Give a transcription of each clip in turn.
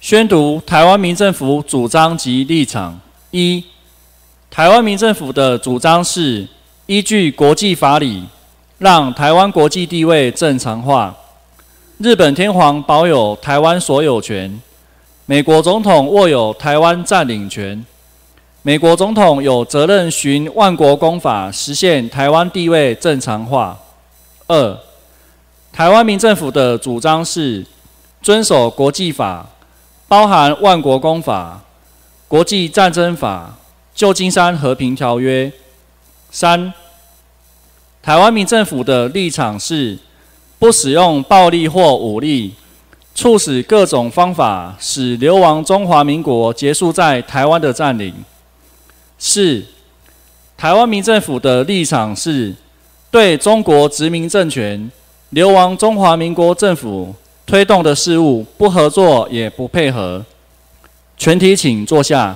宣读台湾民政府主张及立场。一、台湾民政府的主张是依据国际法理，让台湾国际地位正常化。日本天皇保有台湾所有权，美国总统握有台湾占领权。美国总统有责任循万国公法实现台湾地位正常化。二、台湾民政府的主张是遵守国际法，包含万国公法、国际战争法、旧金山和平条约。三、台湾民政府的立场是不使用暴力或武力，促使各种方法使流亡中华民国结束在台湾的占领。四、台湾民政府的立场是对中国殖民政权、流亡中华民国政府推动的事务不合作也不配合。全体请坐下。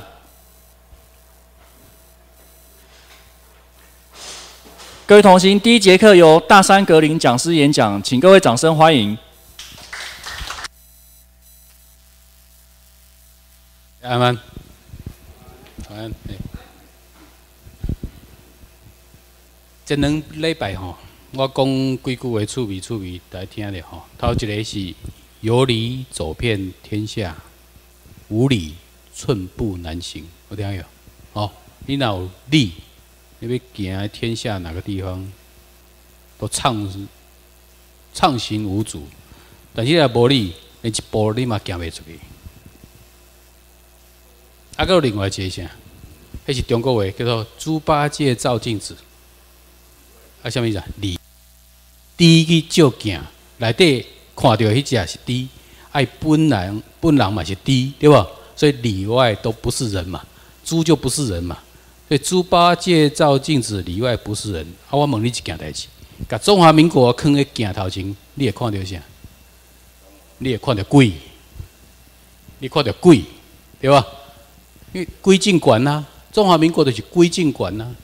各位同行，第一节课由大山格林讲师演讲，请各位掌声欢迎。 安安，晚安。这2礼拜吼，我讲几句话趣味，大家听咧吼。头一个是有理走遍天下，无理寸步难行，有听有？哦，你若有理，你要行天下哪个地方都畅行无阻，但是若无理，你一步你嘛行袂出去。还有另外一个啥？迄是中国话叫做“猪八戒照镜子”。啊，什么意思啊？理，猪去照镜，内底看到迄只是猪，爱本人嘛是猪，对吧？所以里外都不是人嘛，猪就不是人嘛。所以猪八戒照镜子，里外不是人。啊，我问你一件代志，甲中华民国放喺镜头前，你会看到啥？你会看到鬼，你看到鬼，对吧？因为鬼境馆呐，中华民国就是鬼境馆呐。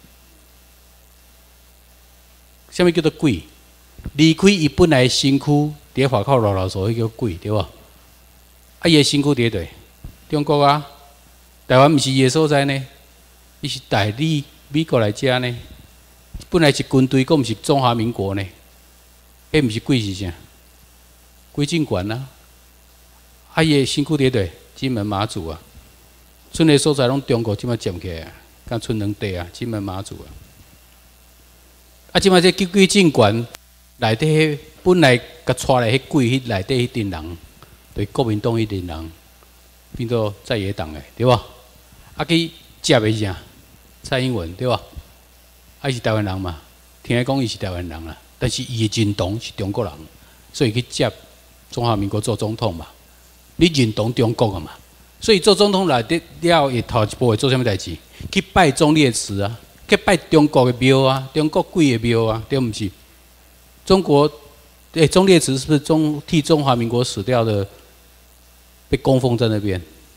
什么叫做鬼？离开伊本来身躯，伫外口老所以叫鬼，对吧？啊，伊身躯伫对，中国啊，台湾毋是伊所在呢，伊是代理美国来遮呢。本来是军队，佫毋是中华民国呢。迄毋是鬼是啥？鬼境馆啊！啊，伊身躯伫对，金门马祖啊，剩个所在拢中国即摆占起来啊，敢剩2地啊，金门马祖啊。啊！即摆这鬼境馆内底本来甲带来迄鬼，迄内底迄阵人，对国民党迄阵人，变做在野党诶，对吧？啊，去接诶是啥？蔡英文对吧？啊，是台湾人嘛？听讲伊是台湾人啦，但是伊诶认同是中国人，所以去接中华民国做总统嘛。你认同中国啊嘛？所以做总统内底了，伊头一步会做啥物代志？去拜忠烈祠啊！去拜中国的庙啊，中国鬼的庙啊，对不是？中国忠烈祠是不是替中华民国死掉的，被供奉在那边？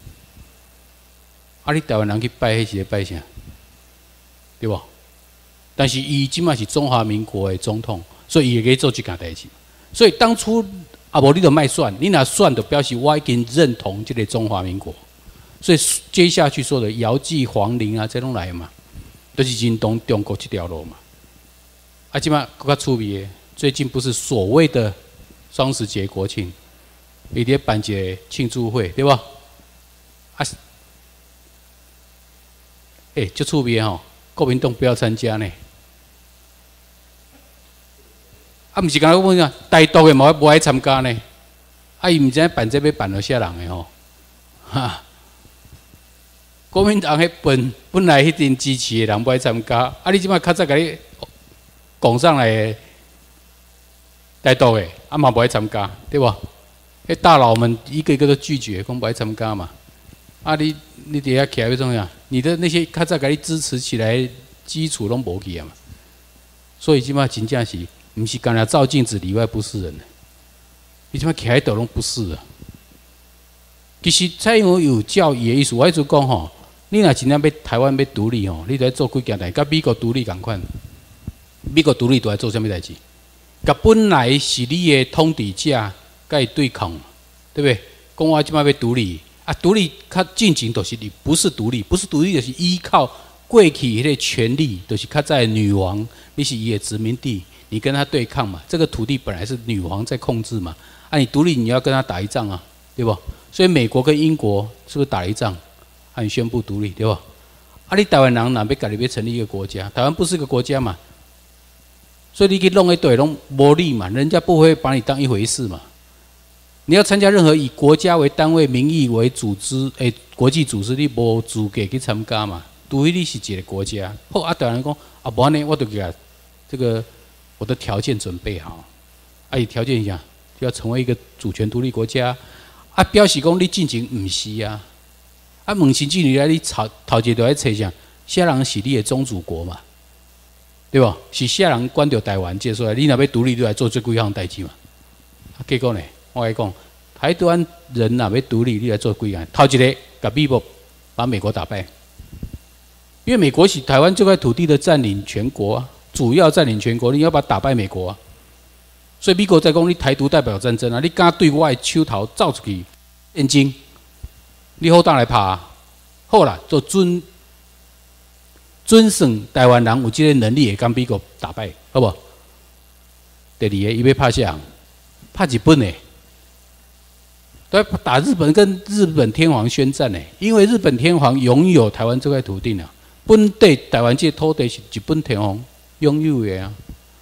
啊，你台湾人去拜迄是拜啥？对不？但是伊即卖是中华民国的总统，所以伊会去做这件代志。所以当初无你就卖选，你若选就表示我已经认同这个中华民国。所以接下去说的遥祭皇陵啊，这拢来嘛。就是认同中国这条路嘛，啊，即摆更较趣味的，最近不是所谓的双十节国庆，伊伫办一个庆祝会，对吧？啊，足趣味吼，国民党不要参加呢。啊，毋是刚才问啊，台独的嘛无爱参加呢。啊，伊毋知办这要办到啥人的吼，哈。国民党迄本来迄阵支持的人不爱参加，啊！你即摆较早甲你讲上来台独的，啊嘛不爱参加，对吧？迄大佬们一个一个都拒绝，讲不爱参加嘛。啊你底下徛要怎样？你的那些较早甲你支持起来基础拢无去啊嘛。所以即摆真正是，毋是干那照镜子里外不是人，你即摆徛喺度拢不是啊。其实蔡英文有教伊的意思，我一直讲吼。你若真正要台湾要独立吼，你得做几件代，甲美国独立共款。美国独立都爱做啥物代志？甲本来是你的统治者，甲伊对抗，对不对？讲我即摆要独立， 啊，独立较进前都是你不是独立，不是独立就是依靠过去迄个权力，都是较在女王，你是伊的殖民地，你跟他对抗嘛，这个土地本来是女王在控制嘛，啊，你独立你要跟他打一仗啊，对不？所以美国跟英国是不是打了一仗？啊，你宣布独立，对不？啊，你台湾人哪要家己要成立一个国家？台湾不是一个国家嘛，所以你去弄一堆拢无理嘛，人家不会把你当一回事嘛。你要参加任何以国家为单位、名义为组织，国际组织，你无资格去参加嘛。除非你是一个国家。好，啊，台湾人讲啊，无安尼，我就给他这个我的条件准备好。啊，伊条件一下就要成为一个主权独立国家。啊，表示讲你进前唔是啊。啊，问清楚你来，你头一就来找啥？啥人是你的宗主国嘛？对不？是啥人管着台湾接出来？你若要独立，就来做这几项代志嘛。啊，结果呢，我来讲，台湾人若要独立，你来做几项？头一个，甲美国把美国打败，因为美国是台湾这块土地的占领全国啊，主要占领全国，你要把它打败美国啊。所以美国在讲你台独代表战争啊，你敢对我的手头走出去，验证。你好当来拍，好啦，做准算台湾人有这个能力会跟美国打败，好不好？第二个，伊要拍啥？拍日本呢？对，打日本，跟日本天皇宣战呢？因为日本天皇拥有台湾这块土地呢，本地台湾这土地是日本天皇拥有的啊，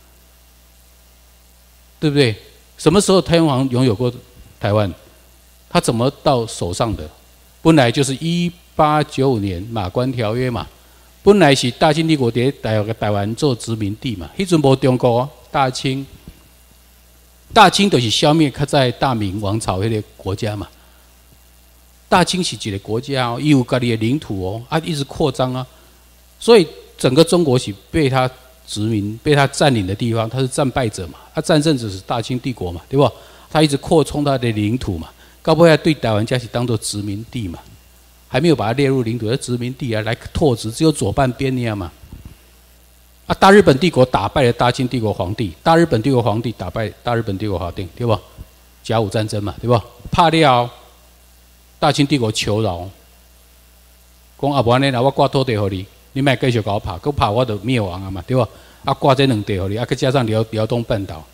对不对？什么时候天皇拥有过台湾？他怎么到手上的？本来就是1895年马关条约嘛，本来是大清帝国在台湾做殖民地嘛，迄阵无中国啊，大清就是消灭较在大明王朝迄个国家嘛，大清是一个国家哦，伊有家己的领土哦，啊一直扩张啊，所以整个中国是被他殖民、被他占领的地方，他是战败者嘛，他战胜者是大清帝国嘛，对不？他一直扩充他的领土嘛。到尾对台湾家是当作殖民地嘛，还没有把它列入领土，是殖民地啊，来拓殖，只有左半边那样嘛。啊，大日本帝国打败了大清帝国皇帝，大日本帝国皇帝打败大日本帝国皇帝，对不？甲午战争嘛，对不？拍了，大清帝国求饶，讲啊，无安尼啦，我挂土地给你，你莫继续给我拍，佮拍我就灭亡啊嘛，对不？啊，挂这两地给你，啊，佮加上辽东半岛。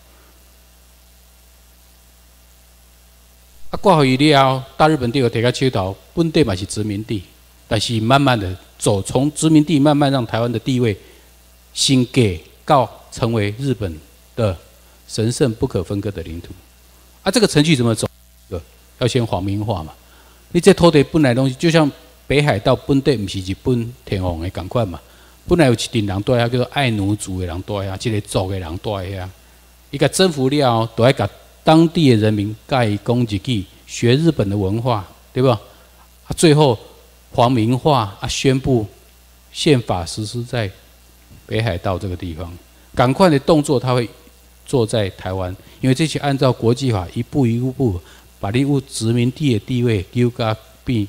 啊，挂回去了后，大日本帝国摕到手头，本地嘛是殖民地，但是慢慢的从殖民地慢慢让台湾的地位升格到成为日本的神圣不可分割的领土。啊，这个程序怎么走？要先皇民化嘛。你这土地本来东西，就像北海道本地不是日本天皇的同款嘛，本来有一群人住遐，叫做爱奴族的人住遐，这个族的人住遐，伊甲征服了后，都要甲当地的人民甲伊讲日语，学日本的文化，对吧？啊，最后皇民化啊，宣布宪法实施在北海道这个地方。赶快的动作，他会做在台湾，因为这些按照国际法一步一步把你殖民地的地位丢到变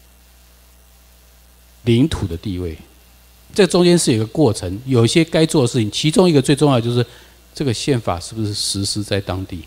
领土的地位。这中间是有一个过程，有一些该做的事情，其中一个最重要的就是这个宪法是不是实施在当地。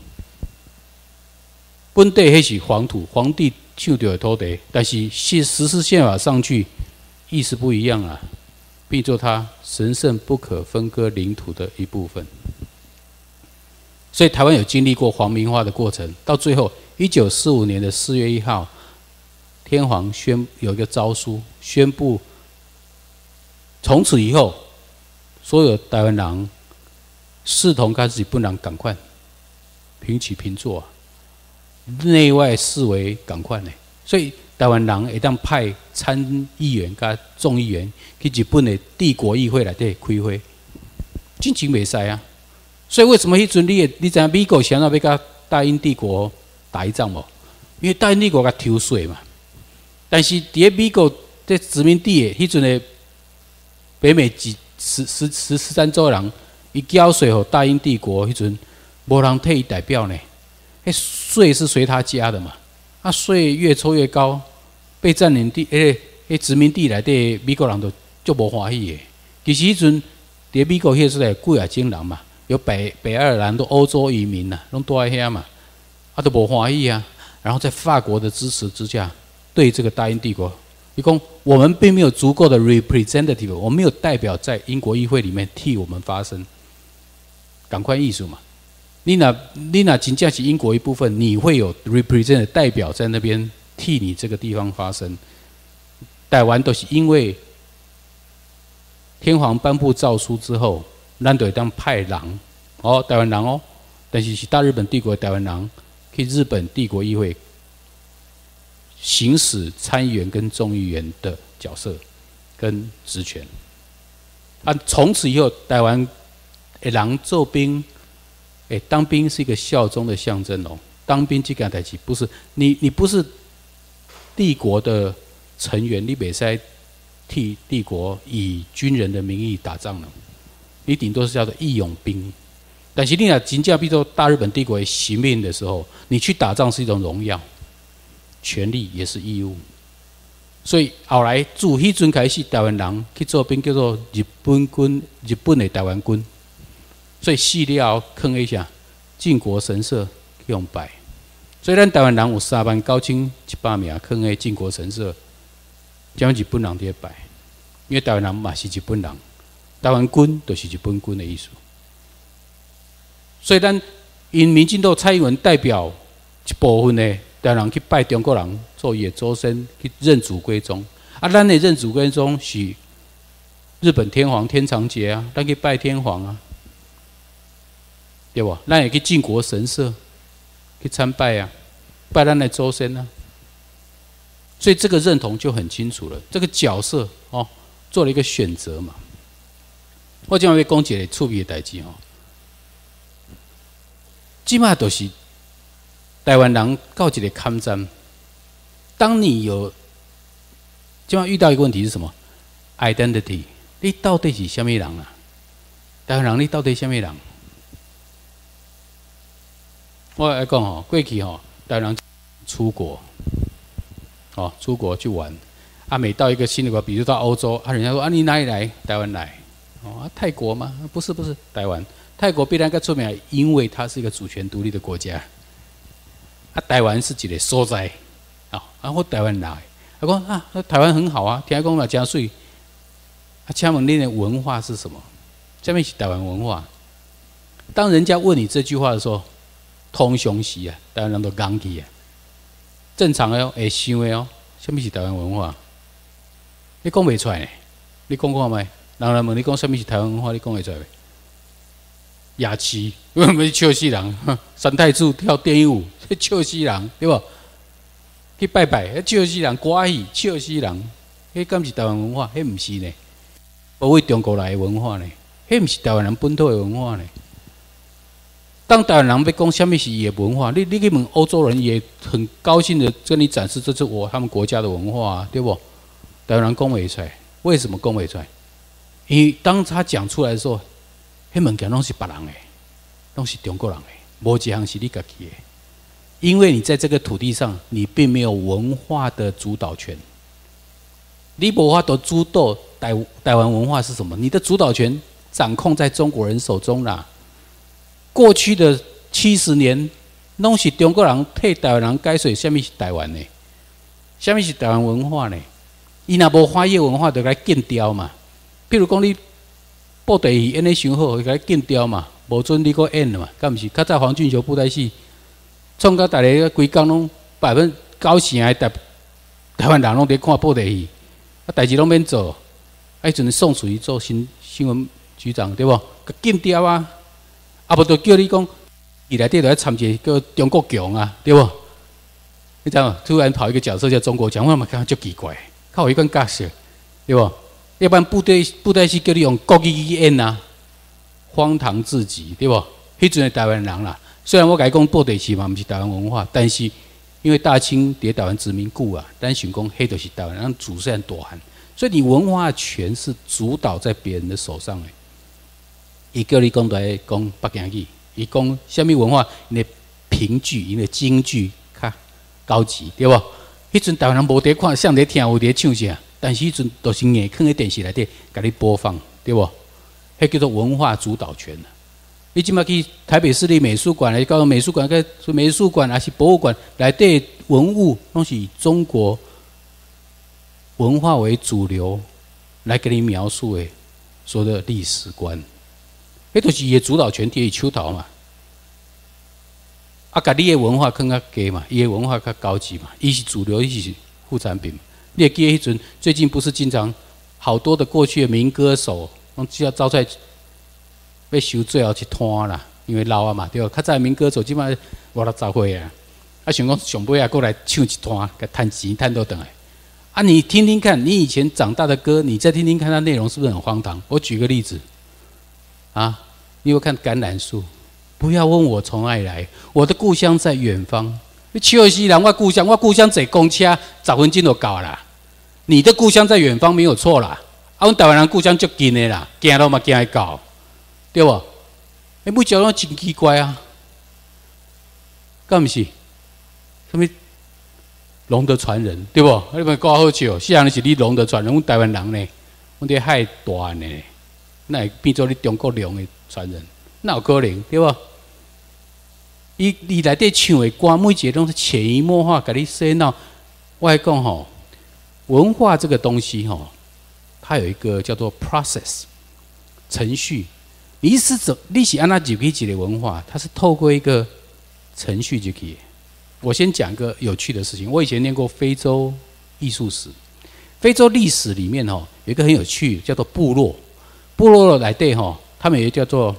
本地迄是黄土，皇帝手中的土地，但是实施宪法上去，意思不一样啊，变作它神圣不可分割领土的一部分。所以台湾有经历过皇民化的过程，到最后1945年的4月1号，天皇有一个诏书，宣布从此以后，所有台湾人视同跟日本人同款，平起平坐啊。内外视为同款的，所以台湾人会当派参议员甲众议员去日本的帝国议会内底开会，真情袂使啊！所以为什么迄阵你知影美国想要甲大英帝国打一仗无？因为大英帝国甲抽税嘛。但是伫美国在殖民地的迄阵的北美13州人，伊缴税予大英帝国迄阵，无人替伊代表呢。税是随他加的嘛？啊，税越抽越高，被占领地殖民地内底美国人都足无欢喜的。其实迄阵伫美国迄时代几啊种人嘛，有北爱尔兰都欧洲移民呐，拢住在遐嘛，啊都无欢喜啊。然后在法国的支持之下， 对这个大英帝国，你讲我们并没有足够的 representative， 我们没有代表在英国议会里面替我们发声，赶快艺术嘛。你那真正是英国一部分，你会有 represent 代表在那边替你这个地方发声。台湾都是因为天皇颁布诏书之后，咱就会当派人台湾人但是是大日本帝国的台湾人去日本帝国议会行使参议员跟众议员的角色跟职权。从此以后，台湾的人做兵，当兵是一个效忠的象征哦。当兵这件代志不是你不是帝国的成员，你袂使替帝国以军人的名义打仗了，你顶多是叫做义勇兵。但是你若真正比作大日本帝国的行命的时候，你去打仗是一种荣耀，权利也是义务。所以后来自迄阵开始，台湾人去做兵叫做日本军，日本的台湾军。所以死了后囥一下靖国神社用拜。所以咱台湾人有39100名囥喺靖国神社，将日本人伫拜，因为台湾人嘛是日本人，台湾军就是日本军的意思。所以咱因民进党蔡英文代表一部分的台湾人去拜中国人做伊的祖先，去认祖归宗。咱的认祖归宗是日本天皇天长节啊，咱去拜天皇啊，对吧？咱也去靖国神社去参拜啊，拜咱的祖先啊。所以这个认同就很清楚了，这个角色做了一个选择嘛。我今晚要讲一个趣味的代志即马都是台湾人到一个坎站。当你有今晚遇到一个问题是什么 ？identity， 你到底是什么人啊？台湾人你到底什么人？我来讲过去台湾人出国，出国去玩，每到一个新的国，比如到欧洲，人家说你哪里来？台湾来，泰国吗？不是，台湾。泰国必然较出名，因为它是一个主权独立的国家。台湾是一个所在，我台湾来，讲台湾很好啊，听讲嘛真水。请问恁的文化是什么？下面是台湾文化。当人家问你这句话的时候，通常时台湾人都讲起正常的会想的什么是台湾文化？你讲袂出来呢？你讲看卖？人来问你讲什么是台湾文化，你讲会出来袂？雅琪，为什么笑死人？三太子跳电影舞，笑死人，对不？去拜拜，笑死人，歌戏，笑死人。迄敢是台湾文化？迄毋是呢，不为中国来的文化呢，迄毋是台湾人本土的文化呢。当台湾人要讲什么是伊的文化，你去问欧洲人也很高兴的跟你展示，这是他们国家的文化对不？台湾人讲袂出来，为什么讲袂出来？因为当他讲出来的时候，迄物件拢是别人的，拢是中国人的，无一项是你家己的。因为你在这个土地上，你并没有文化的主导权，你无法度主导台湾文化是什么？你的主导权掌控在中国人手中啦。过去的70年，拢是中国人替台湾人解释什么是台湾呢？什么是台湾文化呢？伊若无翻译文化，就该禁掉嘛。譬如讲你布袋戏演得伤好，就该禁掉嘛，无准你搁演了嘛，敢毋是？较早黄俊雄布袋戏，创到大家规工拢90%的台湾人拢伫看布袋戏，代志拢免做。迄阵宋楚瑜做新闻局长对无？禁掉啊！无就叫你讲，伊内底就来参一个叫中国强啊，对无？你知道吗？突然跑一个角色叫中国强，我嘛感觉足奇怪，靠一款角色，对无？要不然布袋戏叫你用国语去演啊，荒唐至极，对不？迄阵的台湾人啦，虽然我甲你讲布袋戏嘛，毋是台湾文化，但是因为大清伫台湾殖民久啊，咱想讲迄就是台湾人祖先大汉，所以你文化权是主导在别人的手上的。伊叫你讲来讲北京语，伊讲什么文化？因的评剧，因的京剧较高级，对不？迄阵台湾人无伫看，像伫听，有伫唱啥？但是迄阵都是硬放在电视内底，甲你播放，对不？迄叫做文化主导权。你即马去台北市立美术馆来讲，美术馆还是博物馆内底文物，拢是中国文化为主流来给你描述的所有的历史观，迄就是伊的主导权伫伊手头嘛。啊，甲你的文化更较低嘛，伊的文化较高级嘛，伊是主流，伊是副产品嘛。你会记得迄阵最近不是经常好多的过去的民歌手，拢只要招出来要收最后一摊啦，因为老啊嘛，对吧？较早民歌手即摆50-60岁啊，啊想讲上尾啊过来唱一摊，甲趁钱趁倒转来。啊，你听听看，你以前长大的歌，你再听听看，它内容是不是很荒唐？我举个例子，啊，你有看《橄榄树》？不要问我从哪里来，我的故乡在远方。你笑死人，我故乡坐公车10分钟就到啦。你的故乡在远方没有错啦，啊，阮台湾人故乡足近的啦，行路嘛行会到，对不？每条拢真奇怪啊，敢毋是？什么龙的传人，对不？你咪讲好笑，是人是你龙的传人，阮台湾人呢，阮伫海大呢，那会变做你中国龙的传人？哪有可能，对不？伊内底唱的歌，每一个拢是潜移默化，甲你洗脑。我来讲吼，文化这个东西吼，它有一个叫做 process 程序。你是安怎入去一个文化？它是透过一个程序入去。我先讲一个有趣的事情。我以前念过非洲艺术史，非洲历史里面吼有一个很有趣，叫做部落。部落内底吼，他们有一个叫做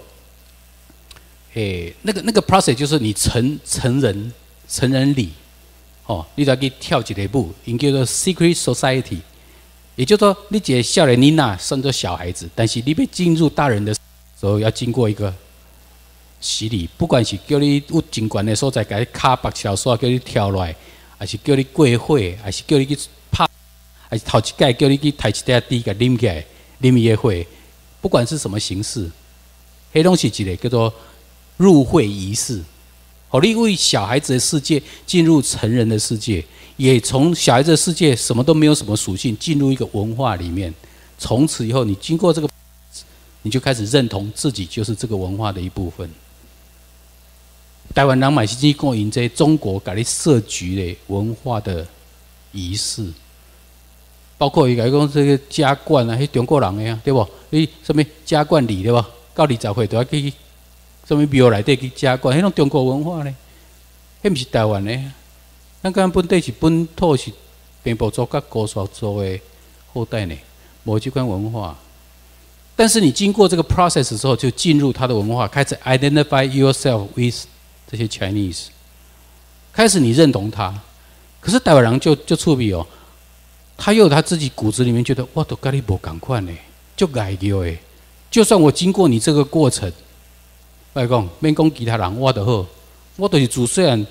那个 process 就是你成人礼，哦，你就要去跳一个舞，因叫做 secret society， 也就是说，你一个少年囡仔算作小孩子，但是你要进入大人的时候，要经过一个洗礼，不管是叫你有真悬的所在，给你卡白条线叫你跳落来，还是叫你过火，还是叫你去拍，还是头一届叫你去抬一块地给啉起来，啉伊的火，不管是什么形式，迄拢是一个叫做入会仪式，好，你为小孩子的世界进入成人的世界，也从小孩子的世界什么都没有什么属性，进入一个文化里面。从此以后，你经过这个，你就开始认同自己就是这个文化的一部分。台湾人嘛是去过因这中国给你设局的文化的仪式，包括伊讲这个家冠啊，迄中国人的啊，对不？你什么家冠礼对不？到20岁都要去。什么庙内底去加冠，迄种中国文化呢？迄毋是台湾的，咱讲本地是本土是平埔族甲高山族的后代呢，无这款文化。但是你经过这个 process 之后，就进入他的文化，开始 identify yourself with 这些 Chinese， 开始你认同他。可是台湾人就趣味哦，他又有他自己骨子里面觉得，我都跟你无同款呢，就爱叫的。就算我经过你这个过程。来讲，免讲其他人，我就好，我就是自细汉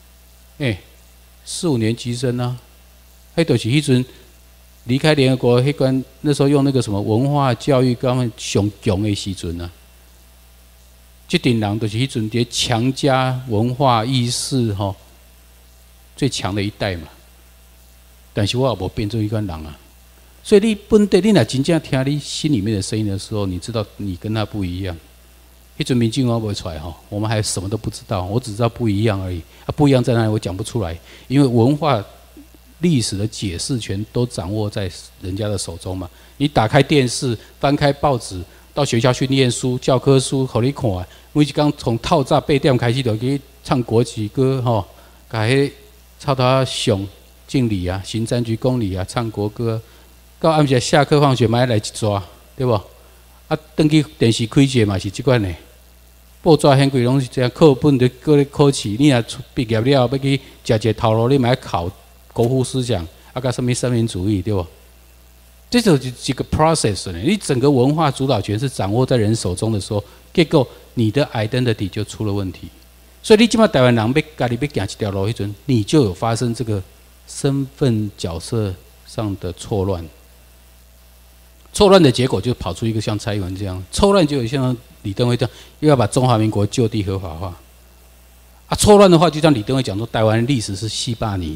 ，4、5年级生啊，迄就是迄阵离开联合国迄关，那时候用那个什么文化教育，他们上强的时阵啊，这群人就是迄阵伫强加文化意识吼最强的一代嘛。但是我也无变做一款人啊，所以你本地你若真正听你心里面的声音的时候，你知道你跟他不一样。迄阵民进党不出来吼，我们还什么都不知道，我只知道不一样而已。不一样在哪里？我讲不出来，因为文化历史的解释权都掌握在人家的手中嘛。你打开电视，翻开报纸，到学校去念书，教科书互你看，每一天从透早8点开始就去唱国旗歌吼，甲迄操他上敬礼啊，行三鞠躬礼啊，唱国歌，到暗时下课放学买来一抓，对不？啊，登去电视开节嘛是即款的，报纸显贵拢是这样，课本就搁咧考试。你若毕业了，要去食一个头路，你嘛要考国父思想，啊，甲什么三民主义，对不？这就是一个 process 呢。你整个文化主导权是掌握在人手中的时候，结果你的 identity 就出了问题。所以你即摆台湾人要家己要行一条路，迄阵你就有发生这个身份角色上的错乱。错乱的结果就跑出一个像蔡英文这样，错乱就有像李登辉这样，又要把中华民国就地合法化。啊，错乱的话，就像李登辉讲说，台湾历史是400年。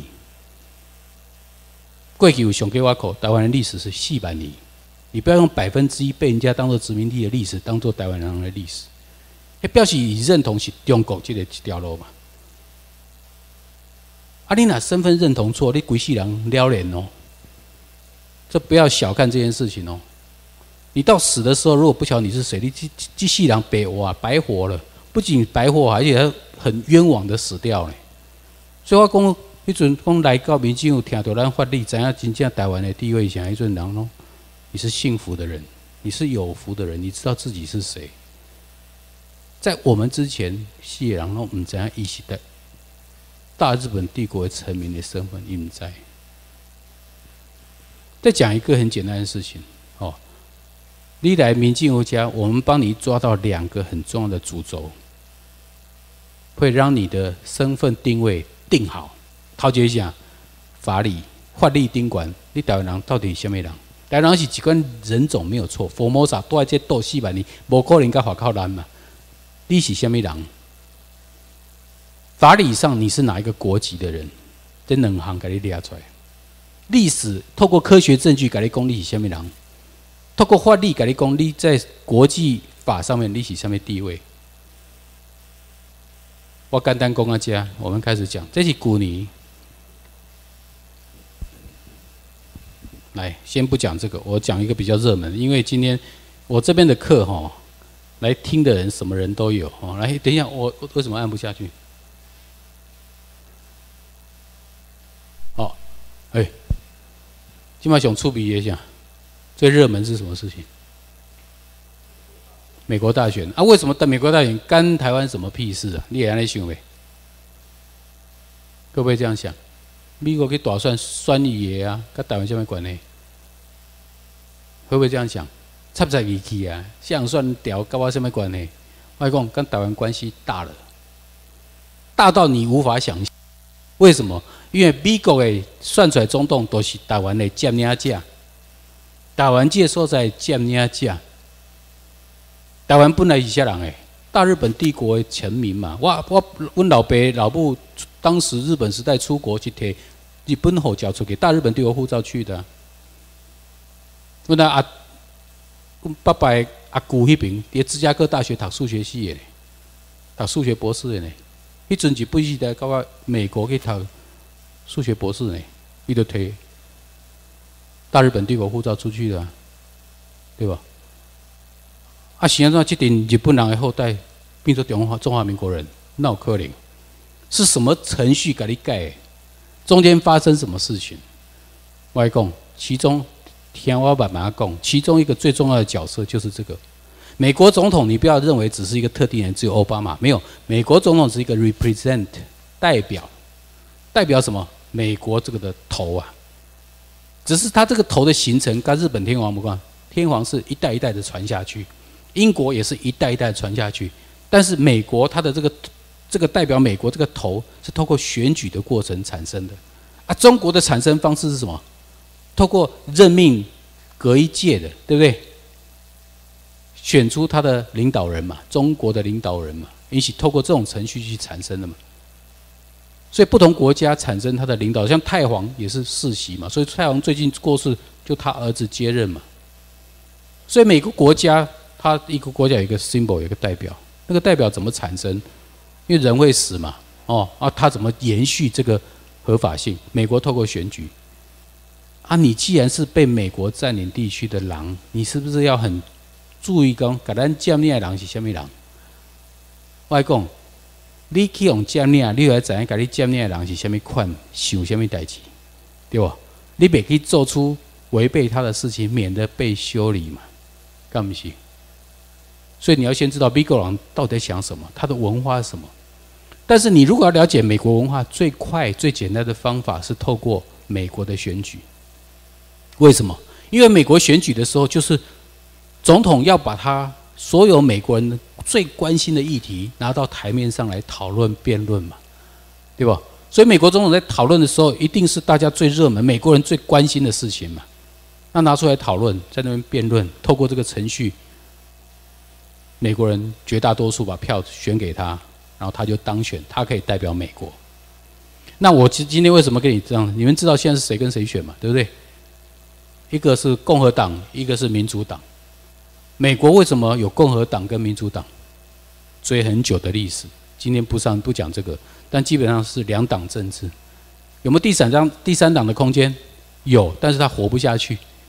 过去有上给我口，台湾的历史是400年。你不要用1%被人家当作殖民地的历史，当作台湾人的历史，表示你认同是中国这个一条路嘛。啊，你若身份认同错，你规世人了然哦。 这不要小看这件事情哦。你到死的时候，如果不晓得你是谁，你这世人白活了，不仅白活，而且很冤枉的死掉了。所以我讲，迄阵讲来到民政府听到咱法律，知影真正台湾的地位是啥？迄阵人咯，你是幸福的人，你是有福的人，你知道自己是谁。在我们之前，世人拢唔知影伊是大日本帝国臣民的身份，伊唔知。再讲一个很简单的事情哦。你来民进国家，我们帮你抓到2个很重要的主轴，会让你的身份定位定好。头一讲法律顶管，你台湾人到底是什么人？台湾人是一款人种没有错，佛摩萨都在这斗400年，无可能跟华靠咱嘛。你是什么人？法理上你是哪一个国籍的人？这2行给你列出来。历史透过科学证据给你讲你是什么人？透过法律跟你讲，你在国际法上面你是什么地位？我简单讲啊，我们开始讲，这是去年。来，先不讲这个，我讲一个比较热门，因为今天我这边的课哈，来听的人什么人都有哦。来，等一下，我为什么按不下去？哦，今晚想出笔一下。最热门是什么事情？美国大选啊？为什么美国大选干台湾什么屁事啊？你也安尼想呗？会不会这样想？美国去打选议员啊，跟台湾什么关系？会不会这样想？插在议去啊，想选调跟我什么关系？我讲跟台湾关系大了，大到你无法想象。为什么？因为美国的选出来总统都是台湾的占领者。台湾这所在占领者，台湾本来是啥人诶？大日本帝国的臣民嘛。阮老爸老母当时日本时代出国去摕日本护照出去，大日本帝国护照去的。阮爸爸的阿姑迄边伫芝加哥大学读数学系的，读数学博士的呢。迄阵日本时代到美国去读数学博士呢，伊就摕大日本帝国护照出去的、啊，对吧？啊，是安怎这点日本人的后代变成中华民国人？那有可能？是什么程序给你改的？中间发生什么事情？我来讲，其中听我慢慢讲，其中一个最重要的角色就是这个美国总统。你不要认为只是一个特定人，只有奥巴马，没有。美国总统是一个 represent 代表什么？美国这个的头啊。只是他这个头的形成跟日本天皇不一样，天皇是一代一代的传下去，英国也是一代一代传下去，但是美国它的这个代表美国这个头是透过选举的过程产生的啊。中国的产生方式是什么？透过任命隔一届的，对不对？选出他的领导人嘛，中国的领导人嘛，一起透过这种程序去产生的嘛。所以不同国家产生他的领导，像太皇也是世袭嘛，所以太皇最近过世，就他儿子接任嘛。所以每个国家，他一个国家有一个 symbol， 有一个代表，那个代表怎么产生？因为人会死嘛，他怎么延续这个合法性？美国透过选举啊，你既然是被美国占领地区的人，你是不是要很注意讲，甲咱占领的人是什么人？我来讲。你去用占领，你要知影，甲你占领的人是什么款，想什么代志，对吧？你别去做出违背他的事情，免得被修理嘛，干不是？所以你要先知道美国人到底想什么，他的文化是什么。但是你如果要了解美国文化，最快最简单的方法是透过美国的选举。为什么？因为美国选举的时候，就是总统要把他所有美国人最关心的议题拿到台面上来讨论辩论嘛，对吧？所以美国总统在讨论的时候，一定是大家最热门、美国人最关心的事情嘛。那拿出来讨论，在那边辩论，透过这个程序，美国人绝大多数把票选给他，然后他就当选，他可以代表美国。那我今天为什么跟你这样？你们知道现在是谁跟谁选嘛？对不对？一个是共和党，一个是民主党。美国为什么有共和党跟民主党？追很久的历史，今天不讲这个，但基本上是2党政治。有没有第三党的空间？有，但是他活不下去，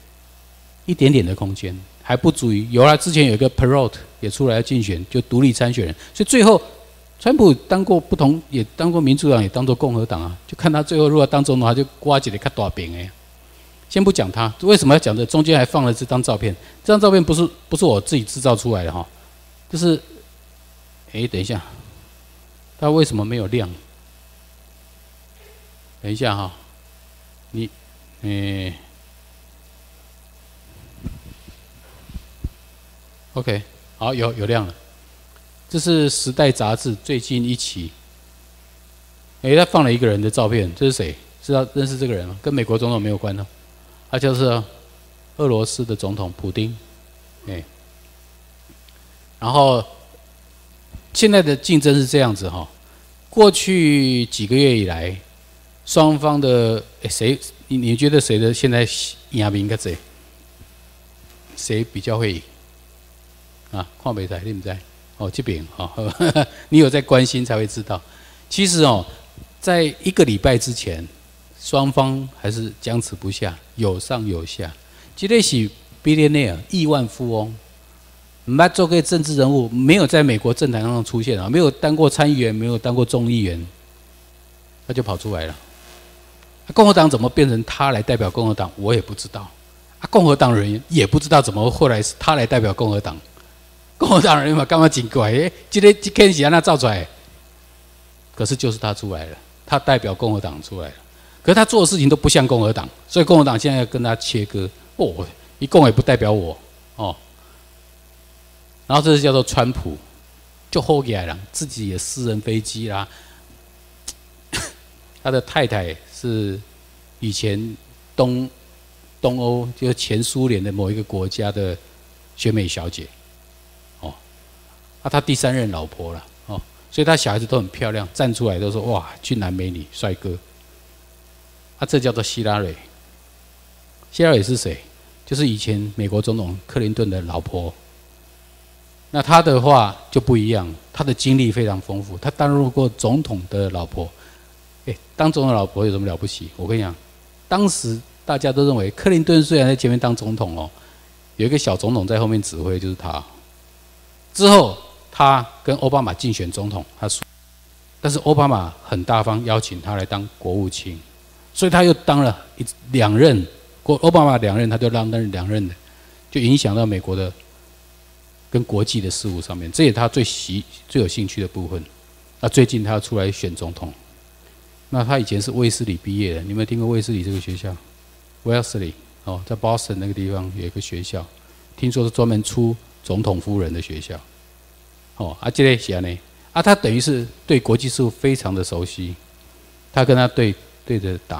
一点点的空间，还不足以。有啊，之前有一个 Perot 也出来竞选，就独立参选人，所以最后川普当过不同，也当过民主党，也当过共和党啊。就看他最后如果当总统，他就刮起来看大饼哎。先不讲他为什么要讲这，中间还放了这张照片。这张照片不是我自己制造出来的哈，就是等一下，它为什么没有亮？等一下哈，OK， 好，有亮了。这是《时代》杂志最近一期。他放了一个人的照片，这是谁？知道认识这个人吗？跟美国总统没有关哦。他就是俄罗斯的总统普丁。然后现在的竞争是这样子哈。过去几个月以来，双方的谁？你觉得谁的现在赢面较济？谁比较会赢？啊，看袂出，你唔知？哦，这边哦，你有在关心才会知道。其实哦，在一个礼拜之前，双方还是僵持不下，有上有下。这个是 billionaire 亿万富翁，唔捌做过政治人物，没有在美国政坛上出现啊，没有当过参议员，没有当过众议员，他就跑出来了。共和党怎么变成他来代表共和党，我也不知道。共和党人也不知道怎么后来是他来代表共和党。共和党人嘛，干嘛真怪？这件事安那造出来？可是就是他出来了，他代表共和党出来了。可是他做的事情都不像共和党，所以共和党现在要跟他切割。一共也不代表我哦。然后这是叫做川普，就后起来了，自己也私人飞机啦。他的太太是以前东欧，就是前苏联的某一个国家的选美小姐。他第3任老婆了哦，所以他小孩子都很漂亮，站出来都说哇，俊男美女帅哥。这叫做希拉蕊。希拉蕊是谁？就是以前美国总统克林顿的老婆。那他的话就不一样，他的经历非常丰富，他担任过总统的老婆。当总统的老婆有什么了不起？我跟你讲，当时大家都认为克林顿虽然在前面当总统哦，有一个小总统在后面指挥，就是他。之后他跟奥巴马竞选总统，他输，但是奥巴马很大方邀请他来当国务卿，所以他又当了2任，奥巴马2任，他就当2任的，就影响到美国的跟国际的事务上面，这也是他最有兴趣的部分。最近他要出来选总统，那他以前是卫斯理毕业的，你有没有听过卫斯理这个学校 ？Wellesley 哦，在 Boston 那个地方有一个学校，听说是专门出总统夫人的学校。这个是安尼，他等于是对国际事务非常的熟悉，他跟他对着打。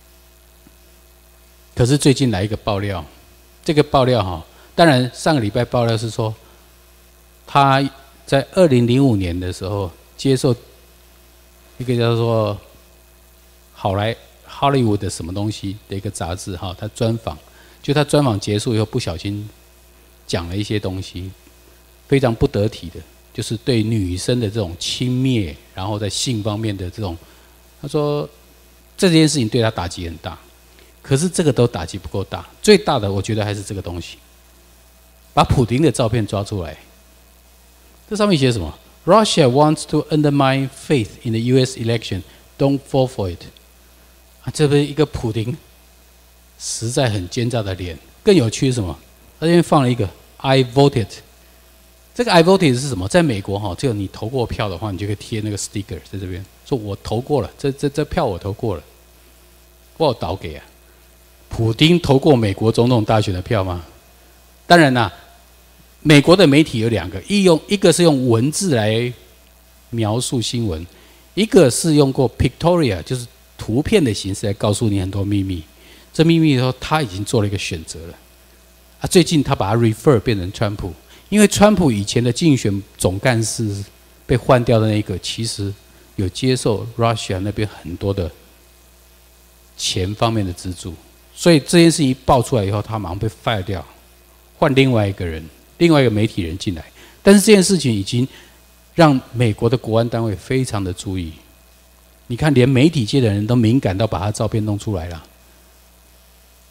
可是最近来一个爆料，这个爆料当然上个礼拜爆料是说，他在2005年的时候接受一个叫做Hollywood 的什么东西的一个杂志他专访，就他专访结束以后不小心讲了一些东西，非常不得体的。就是对女生的这种轻蔑，然后在性方面的这种，他说这件事情对他打击很大，可是这个都打击不够大，最大的我觉得还是这个东西，把普丁的照片抓出来，这上面写什么 ？Russia wants to undermine faith in the U.S. election, don't fall for it。这边一个普丁，实在很奸诈的脸。更有趣是什么？他这边放了一个 I voted。这个 I voted 是什么？在美国只有你投过票的话，你就可以贴那个 sticker 在这边，说我投过了，这票我投过了，我有倒给啊。普丁投过美国总统大选的票吗？当然啦，美国的媒体有2个，一个是用文字来描述新闻，一个是用过 pictorial， 就是图片的形式来告诉你很多秘密。这秘密的时候，他已经做了一个选择了。最近他把它 refer 变成川普。因为川普以前的竞选总干事被换掉的那个，其实有接受 Russia 那边很多的钱方面的资助，所以这件事情一爆出来以后，他马上被 fire 掉，换另外一个人，另外一个媒体人进来。但是这件事情已经让美国的国安单位非常的注意，你看连媒体界的人都敏感到把他照片弄出来了。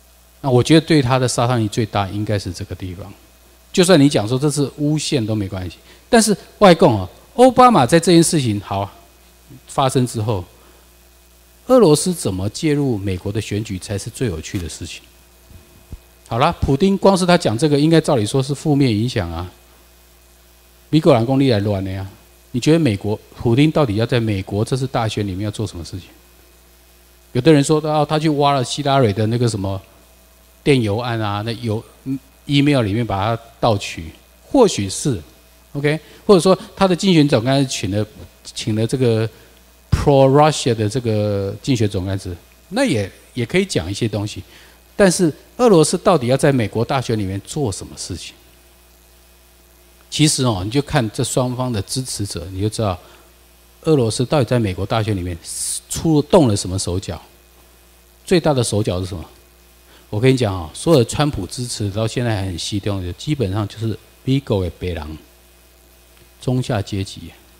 那我觉得对他的杀伤力最大应该是这个地方。就算你讲说这是诬陷都没关系，但是外共啊，奥巴马在这件事情好发生之后，俄罗斯怎么介入美国的选举才是最有趣的事情。好了，普丁光是他讲这个，应该照理说是负面影响啊。美国人功力来乱的呀？你觉得美国普丁到底要在美国这次大选里面要做什么事情？有的人说他去挖了希拉蕊的那个什么电邮案啊，那email 里面把它盗取，或许是 OK， 或者说他的竞选总干事请了这个 pro Russia 的这个竞选总干事，那也可以讲一些东西。但是俄罗斯到底要在美国大选里面做什么事情？其实你就看这双方的支持者，你就知道俄罗斯到底在美国大选里面动了什么手脚。最大的手脚是什么？我跟你讲所有的川普支持到现在还很激动的，基本上就是美国的白人中下阶级。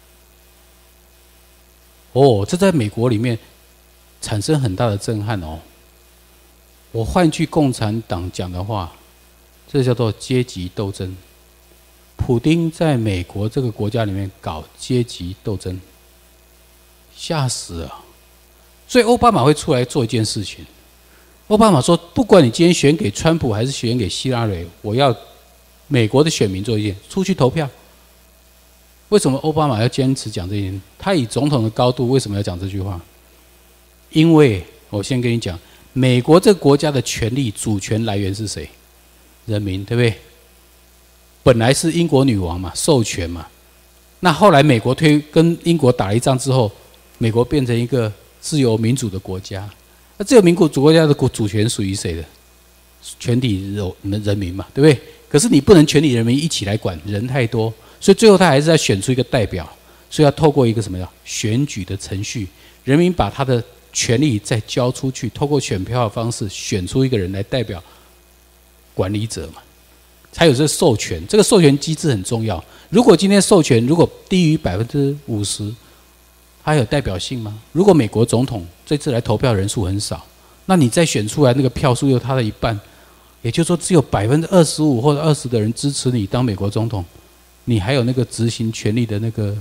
这在美国里面产生很大的震撼哦。我换句共产党讲的话，这叫做阶级斗争。普丁在美国这个国家里面搞阶级斗争，吓死了。所以奥巴马会出来做一件事情。奥巴马说，不管你今天选给川普还是选给希拉蕊，我要美国的选民做一件，出去投票。为什么奥巴马要坚持讲这件？他以总统的高度为什么要讲这句话？因为我先跟你讲，美国这个国家的权力主权来源是谁？人民，对不对？本来是英国女王嘛，授权嘛。那后来美国跟英国打了一仗之后，美国变成一个自由民主的国家。那自由民主国家的主权属于谁的？全体人民嘛，对不对？可是你不能全体人民一起来管，人太多，所以最后他还是要选出一个代表，所以要透过一个什么呀？选举的程序，人民把他的权力再交出去，透过选票的方式选出一个人来代表管理者嘛，才有这授权。这个授权机制很重要。如果今天授权如果低于50%，它有代表性吗？如果美国总统这次来投票人数很少，那你再选出来那个票数有他的一半，也就是说只有25%或者20%的人支持你当美国总统，你还有那个执行权力的那个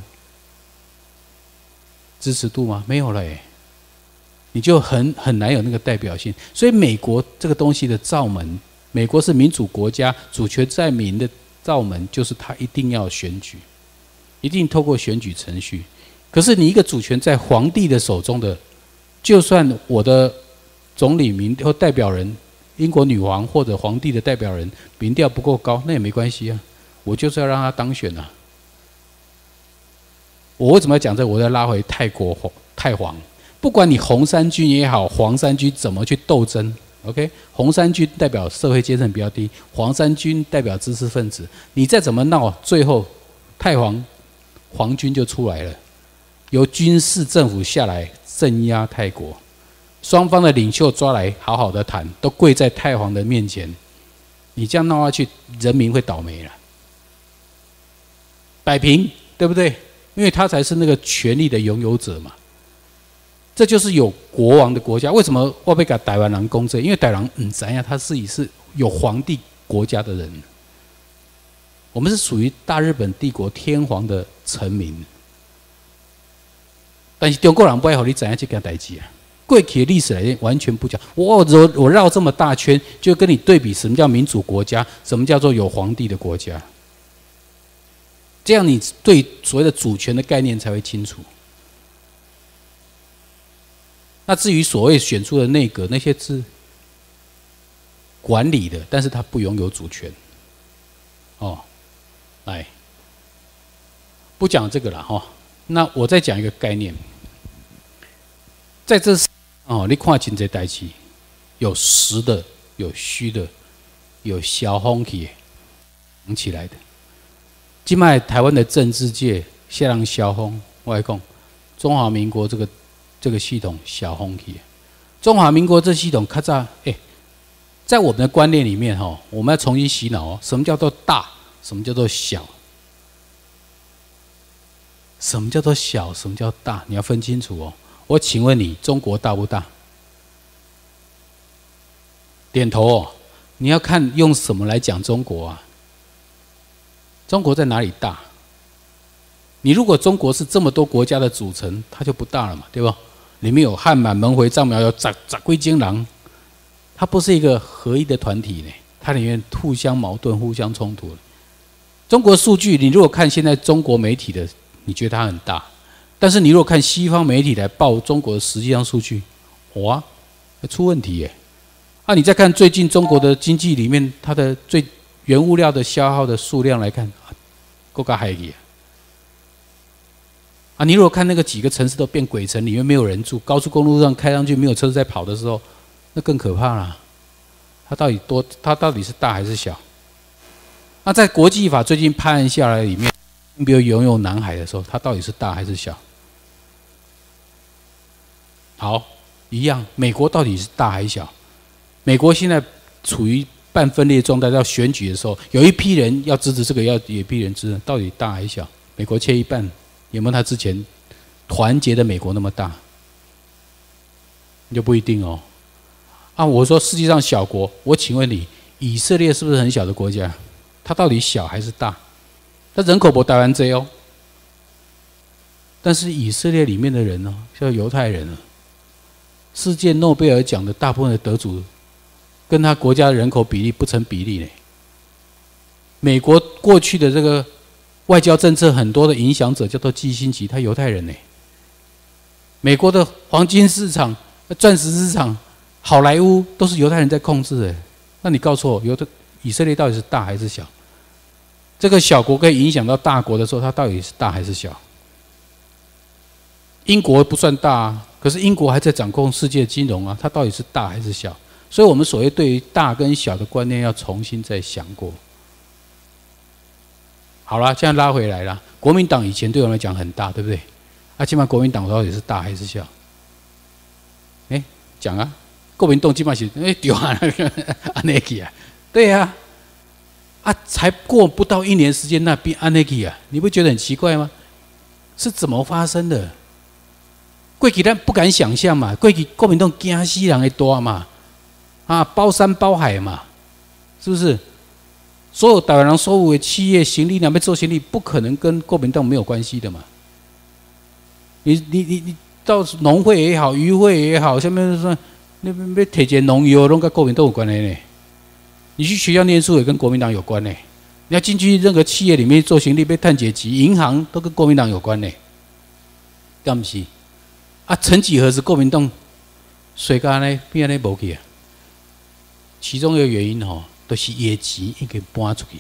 支持度吗？没有了你就很难有那个代表性。所以美国这个东西的罩门，美国是民主国家，主权在民的罩门，就是它一定要选举，一定透过选举程序。可是你一个主权在皇帝的手中的，就算我的总理民或代表人，英国女王或者皇帝的代表人民调不够高，那也没关系啊，我就是要让他当选啊。我为什么要讲这个？我再拉回太皇，不管你红衫军也好，黄衫军怎么去斗争 ，OK， 红衫军代表社会阶层比较低，黄衫军代表知识分子，你再怎么闹，最后皇军就出来了。由军事政府下来镇压泰国，双方的领袖抓来好好的谈，都跪在太皇的面前。你这样闹下去，人民会倒霉了。摆平，对不对？因为他才是那个权力的拥有者嘛。这就是有国王的国家。为什么我被给台湾人公正？因为台湾怎样，他自己是有皇帝国家的人。我们是属于大日本帝国天皇的臣民。但是中国人不爱好你怎样去干代志啊？过去的历史来讲完全不讲。我绕这么大圈，就跟你对比什么叫民主国家，什么叫做有皇帝的国家。这样你对所谓的主权的概念才会清楚。那至于所谓选出的内阁，那些是管理的，但是他不拥有主权。来，不讲这个了哈。那我再讲一个概念，在这你看真这代志，有实的，有虚的，有小风气红起来的。今麦台湾的政治界下让小风，我来讲，中华民国这个系统小风气，中华民国这系统较早在我们的观念里面我们要重新洗脑什么叫做大，什么叫做小。什么叫做小？什么叫大？你要分清楚我请问你，中国大不大？点头你要看用什么来讲中国啊？中国在哪里大？你如果中国是这么多国家的组成，它就不大了嘛，对吧？里面有汉满、蒙回、藏苗，有杂归精狼，它不是一个合一的团体呢，它里面互相矛盾、互相冲突。中国数据，你如果看现在中国媒体的，你觉得它很大，但是你如果看西方媒体来报中国的实际上数据，哇，出问题耶！你再看最近中国的经济里面，它的最原物料的消耗的数量来看，够加海里你如果看那个几个城市都变鬼城，里面没有人住，高速公路上开上去没有车在跑的时候，那更可怕了。它到底是大还是小？那在国际法最近判案下来里面，比如拥有南海的时候，它到底是大还是小？好，一样，美国到底是大还是小？美国现在处于半分裂状态，到选举的时候，有一批人要支持这个，有一批人支持，到底大还是小？美国切一半，有没有他之前团结的美国那么大？就不一定哦。我说世界上小国，我请问你，以色列是不是很小的国家？它到底小还是大？它人口不台湾多哦，但是以色列里面的人像犹太人世界诺贝尔奖的大部分的得主，跟他国家的人口比例不成比例呢。美国过去的这个外交政策很多的影响者叫做基辛格，他犹太人呢。美国的黄金市场、钻石市场、好莱坞都是犹太人在控制的。那你告诉我，以色列到底是大还是小？这个小国可以影响到大国的时候，它到底是大还是小？英国不算大可是英国还在掌控世界金融它到底是大还是小？所以我们所谓对于大跟小的观念要重新再想过。好了，现在拉回来了。国民党以前对我们来讲很大，对不对？现在国民党到底是大还是小？讲国民党基本上是对那个对才过不到1年时间，那变那个你不觉得很奇怪吗？是怎么发生的？过去咱不敢想象嘛，过去国民党惊死人的大嘛，包山包海嘛，是不是？所有台湾人所有的企业行李，那边做行李，不可能跟国民党没有关系的嘛。你到农会也好，渔会也好，下面说那边要提件农药，都跟国民党有关的呢。你去学校念书也跟国民党有关呢。你要进去任何企业里面做行李，被探解级，银行都跟国民党有关呢。干不是？曾几何时国民党水干呢变呢无去其中一个原因都是业钱已经搬出去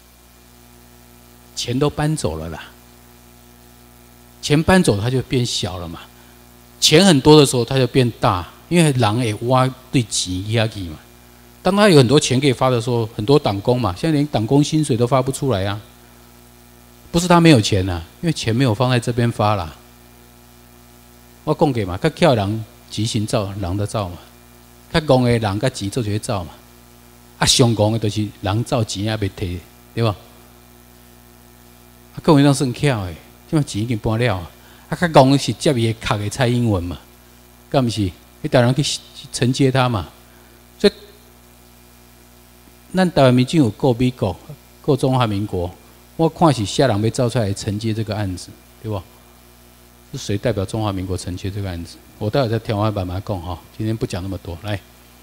钱都搬走了啦。钱搬走它就变小了嘛。钱很多的时候它就变大，因为人会挖对钱压去嘛。当他有很多钱可以发的时候，很多党工嘛，现在连党工薪水都发不出来不是他没有钱因为钱没有放在这边发啦。我讲过嘛，较巧的人钱先走，人就走嘛；较戆的人甲钱做伙走嘛。上戆的就是人走钱也未摕，对吧？国民党算巧的，即马钱已经搬了较戆的是接伊的壳的蔡英文嘛，敢不是？你台湾人去承接他嘛。所以，咱台湾民众有告美国、告中华民国，我看是下人要造出来承接这个案子，对吧？是谁代表中华民国承接这个案子？我待会在天花板慢慢讲今天不讲那么多。来，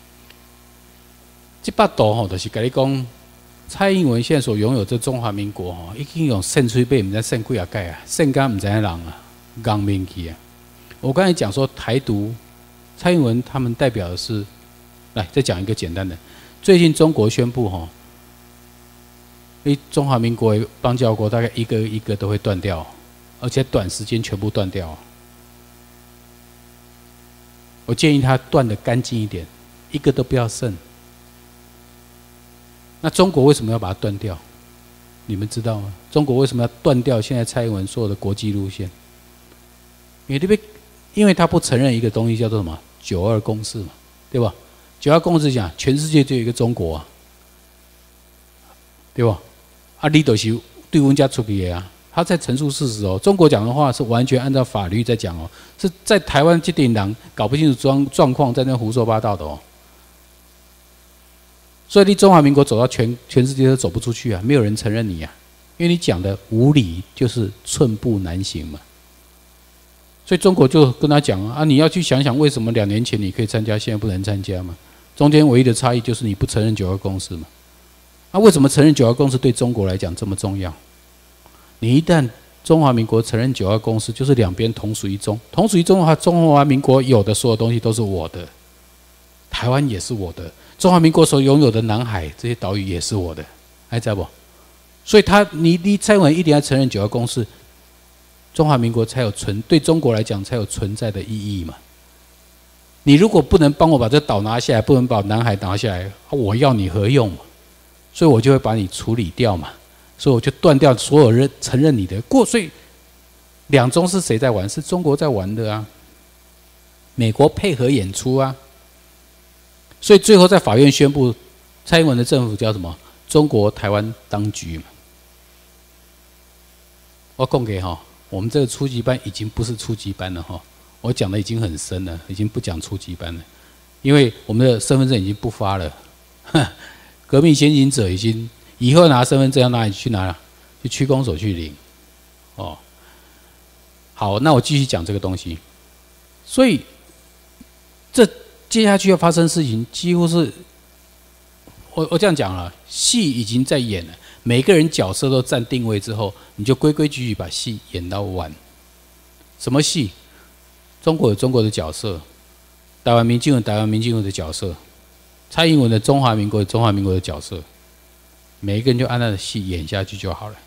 这把图就是跟你讲，蔡英文现在所拥有这中华民国已经用肾水杯，唔知肾几啊届肾肝唔知人刚面去我刚才讲说台独，蔡英文他们代表的是，来再讲一个简单的，最近中国宣布中华民国邦交国大概一个一个都会断掉。而且短时间全部断掉我建议他断得干净一点，一个都不要剩。那中国为什么要把它断掉？你们知道吗？中国为什么要断掉现在蔡英文所有的国际路线？因为他不承认一个东西叫做什么9·2共识嘛，对吧？9·2共识讲全世界只有一个中国对吧？你就是对阮家出去的他在陈述事实中国讲的话是完全按照法律在讲是在台湾这点人搞不清楚状况在那胡说八道的所以你中华民国走到全世界都走不出去啊，没有人承认你啊，因为你讲的无理就是寸步难行嘛。所以中国就跟他讲啊，你要去想想为什么2年前你可以参加，现在不能参加嘛？中间唯一的差异就是你不承认9·2共识嘛。那为什么承认9·2共识对中国来讲这么重要？你一旦中华民国承认9·2共识，就是两边同属一中。同属一中的话，中华民国有的所有东西都是我的，台湾也是我的，中华民国所拥有的南海这些岛屿也是我的，还知道不？所以你蔡英文一定要承认9·2共识，中华民国才有对中国来讲才有存在的意义嘛。你如果不能帮我把这岛拿下来，不能把南海拿下来，我要你何用嘛？所以我就会把你处理掉嘛。所以我就断掉所有人承认你的过，所以两中是谁在玩？是中国在玩的啊，美国配合演出啊。所以最后在法院宣布，蔡英文的政府叫什么？中国台湾当局嘛。我讲给哈，我们这个初级班已经不是初级班了哈，我讲的已经很深了，已经不讲初级班了，因为我们的身份证已经不发了，革命先行者已经。以后拿身份证要哪里去拿？去区公所去领。哦，好，那我继续讲这个东西。所以，这接下去要发生事情，几乎是我这样讲了，戏已经在演了，每个人角色都站定位之后，你就规规矩矩把戏演到完。什么戏？中国有中国的角色，台湾民进有台湾民进的角色，蔡英文的中华民国有中华民国的角色。每一个人就按他的戏演下去就好了。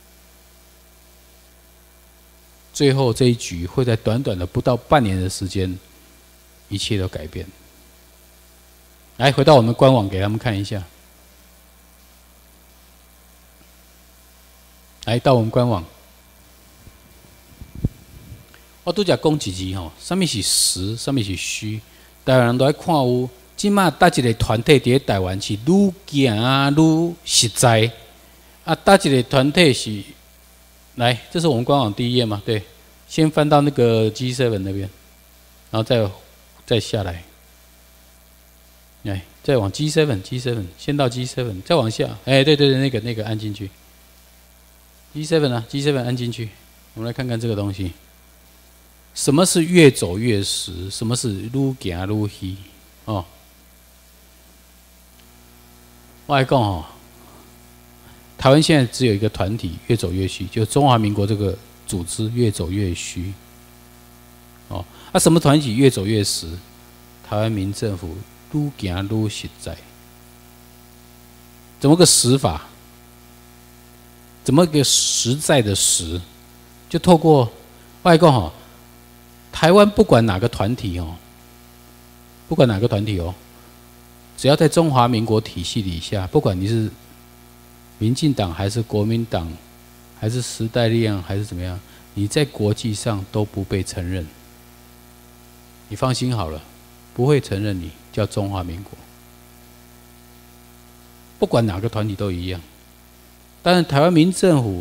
最后这一局会在短短的不到半年的时间，一切都改变。来，回到我们官网给他们看一下。来到我们官网，我拄则讲一字吼，什么是实，什么是虚，台湾人都爱看有。即马搭一个团体伫台湾是愈行愈实在，啊，搭一个团体是来，这是我们官网第一页嘛？对，先翻到那个 G7 那边，然后再下来，来再往 G7，先到 G7，再往下，哎，对，那个按进去 ，G7 啊 ，G7 按进去，我们来看看这个东西，什么是越走越实？什么是愈行愈虚？哦。我来讲哦，台湾现在只有一个团体越走越虚，就中华民国这个组织越走越虚。哦，啊，什么团体越走越实？台湾民政府愈行愈实在。怎么个实法？怎么个实在的实？就透过我来讲哦，台湾不管哪个团体哦，不管哪个团体哦。只要在中华民国体系底下，不管你是民进党还是国民党，还是时代力量还是怎么样，你在国际上都不被承认。你放心好了，不会承认你叫中华民国。不管哪个团体都一样。但是台湾民政府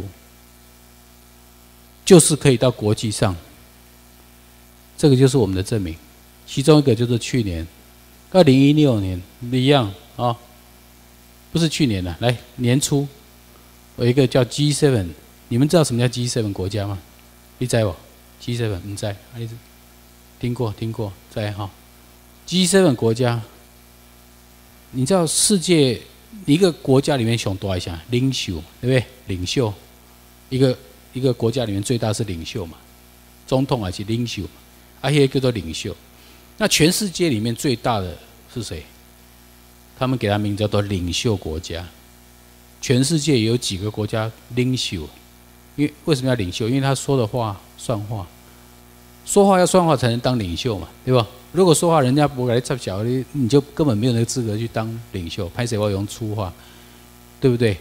就是可以到国际上，这个就是我们的证明。其中一个就是去年。2016年一样啊，不是去年了。来年初有一个叫 G7， 你们知道什么叫 G7 国家吗？你知不 ？G7 不知？听过，在哈。G7 国家，你知道世界一个国家里面上大一下领袖，对不对？领袖，一个国家里面最大是领袖嘛，总统还是领袖嘛，啊，那个叫做领袖。那全世界里面最大的是谁？他们给他名叫做领袖国家。全世界有几个国家领袖？因为为什么要领袖？因为他说的话算话，说话要算话才能当领袖嘛，对吧？如果说话人家不给你插脚，你就根本没有那个资格去当领袖。拍谁我用粗话，对不对？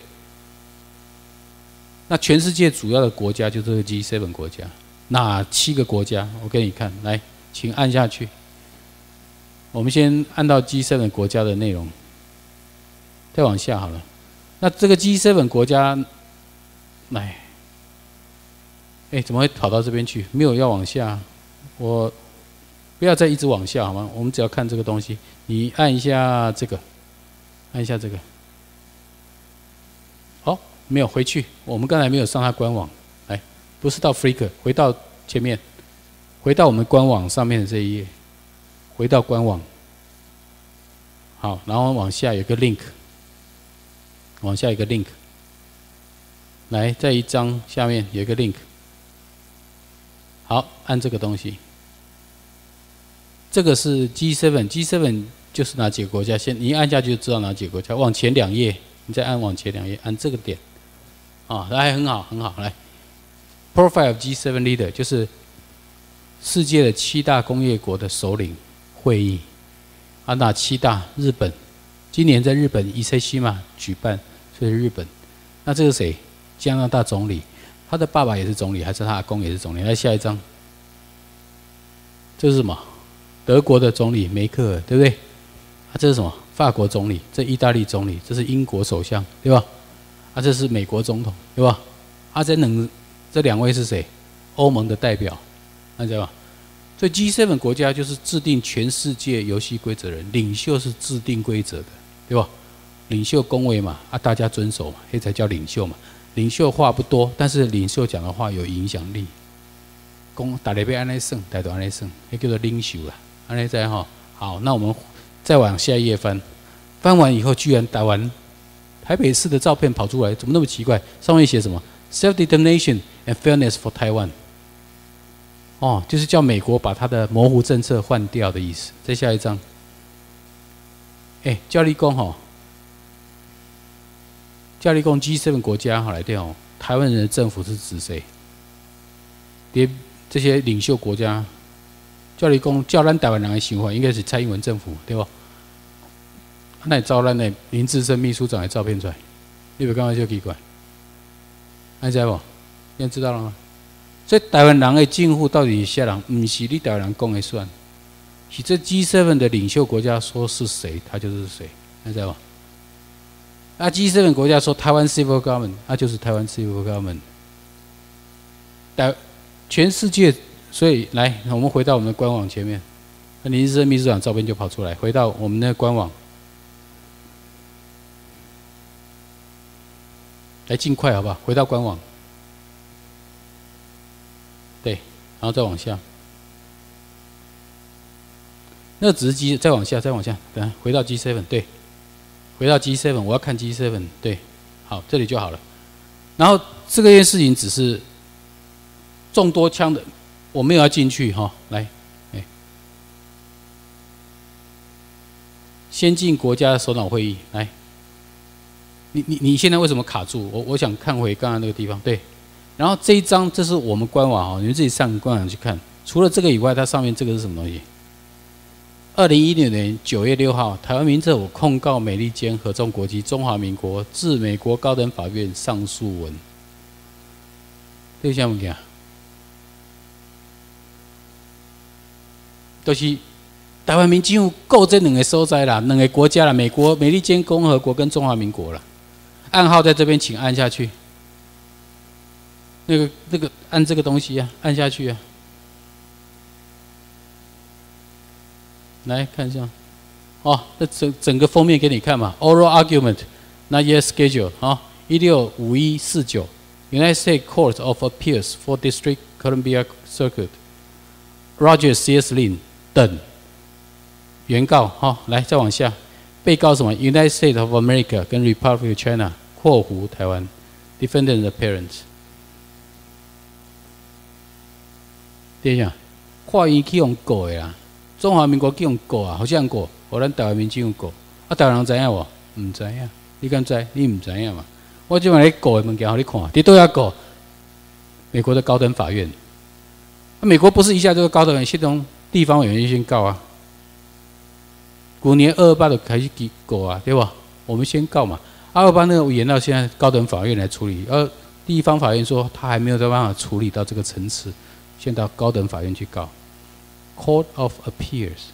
那全世界主要的国家就是这个 G7 国家，哪7个国家？我给你看，来，请按下去。我们先按到 G7 国家的内容，再往下好了。那这个 G7 国家，来，怎么会跑到这边去？没有要往下，我不要再一直往下好吗？我们只要看这个东西，你按一下这个， 按一下这个。哦，没有回去，我们刚才没有上它官网。来，不是到 Flickr， 回到前面，回到我们官网上面的这一页，回到官网。好，然后往下有个 link， 往下一个 link。来，在一张下面有一个 link。好，按这个东西。这个是 G7，G7 就是哪几个国家？先你一按下去就知道哪几个国家。往前2页，你再按往前2页，按这个点。啊，来，很好，很好，来。Profile of G7 leader 就是世界的7大工业国的首领会议。啊，哪7大？日本，今年在日本伊势西马举办，所以是日本。那这个谁？加拿大总理，他的爸爸也是总理，还是他阿公也是总理？来，下一张。这是什么？德国的总理梅克尔，对不对？啊，这是什么？法国总理，这意大利总理，这是英国首相，对吧？啊，这是美国总统，对吧？啊，这2位是谁？欧盟的代表，大家知道吧？所以 G7 国家就是制定全世界游戏规则的人，领袖是制定规则的，对吧？领袖恭维嘛，啊，大家遵守嘛，这才叫领袖嘛。领袖话不多，但是领袖讲的话有影响力。讲大家要安尼算，大家安尼算，那叫做领袖啦。安尼在哈，好，那我们再往下一页翻，翻完以后，居然台北市的照片跑出来，怎么那么奇怪？上面写什么 ？Self-determination and fairness for Taiwan。哦，就是叫美国把它的模糊政策换掉的意思。再下一张。教立功哈，教立功 G7 国家好来对哦，台湾人的政府是指谁？这些领袖国家。叫你讲，叫咱台湾人的想法，应该是蔡英文政府，对不？那你照咱的林志胜秘书长的照片出来，你不感觉就奇怪？你知不？现在知道了吗？所以台湾人的政府到底是啥人？不是你台湾人讲的算，是这 G7 的领袖国家说是谁，他就是谁，你知道吧？啊 ，G7 国家说台湾 civil government， 那就是台湾 civil government。全世界。所以，来，我们回到我们的官网前面，那林志胜秘书长照片就跑出来。回到我们的官网，来尽快好不好？回到官网，对，然后再往下，那只是 G， 再往下，再往下，等回到 G7， 对，回到 G7， 我要看 G7， 对，好，这里就好了。然后这件事情只是众多枪的。我没有要进去哈，来，先进国家首脑会议，来，你现在为什么卡住？我想看回刚刚那个地方，对，然后这一张这是我们官网哈，你们自己上官网去看。除了这个以外，它上面这个是什么东西？2016年9月6号，台湾民政府控告美利坚合众国际中华民国至美国高等法院上诉文，这项物件。就是台湾民政府告这2个所在啦，2个国家啦，美利坚共和国跟中华民国啦。暗号在这边，请按下去。那个按这个东西啊，按下去啊。来看一下，哦，这整个封面给你看嘛 ，Oral Argument Not Yet Scheduled 啊，165149 United States Court of Appeals for District Columbia Circuit Roger C.S. Lin。等原告哈，来再往下，被告什么 ？United States of America 跟 Republic of China（括弧台湾 ），Defendant 的 parents。等一下，跨院去用告的啦，中华民国去用告啊，好像告，互咱台湾民政府告，啊，台湾人知影无？唔知影，你敢知？你唔知影嘛？我即摆咧告的物件，互你看，你都要告。美国的高等法院，美国不是一下就高等法院系统。地方委员先告啊，去年228就开始告啊，对吧？我们先告嘛，228那个延到现在高等法院来处理，而地方法院说他还没有办法处理到这个层次，先到高等法院去告 ，Court of Appeals。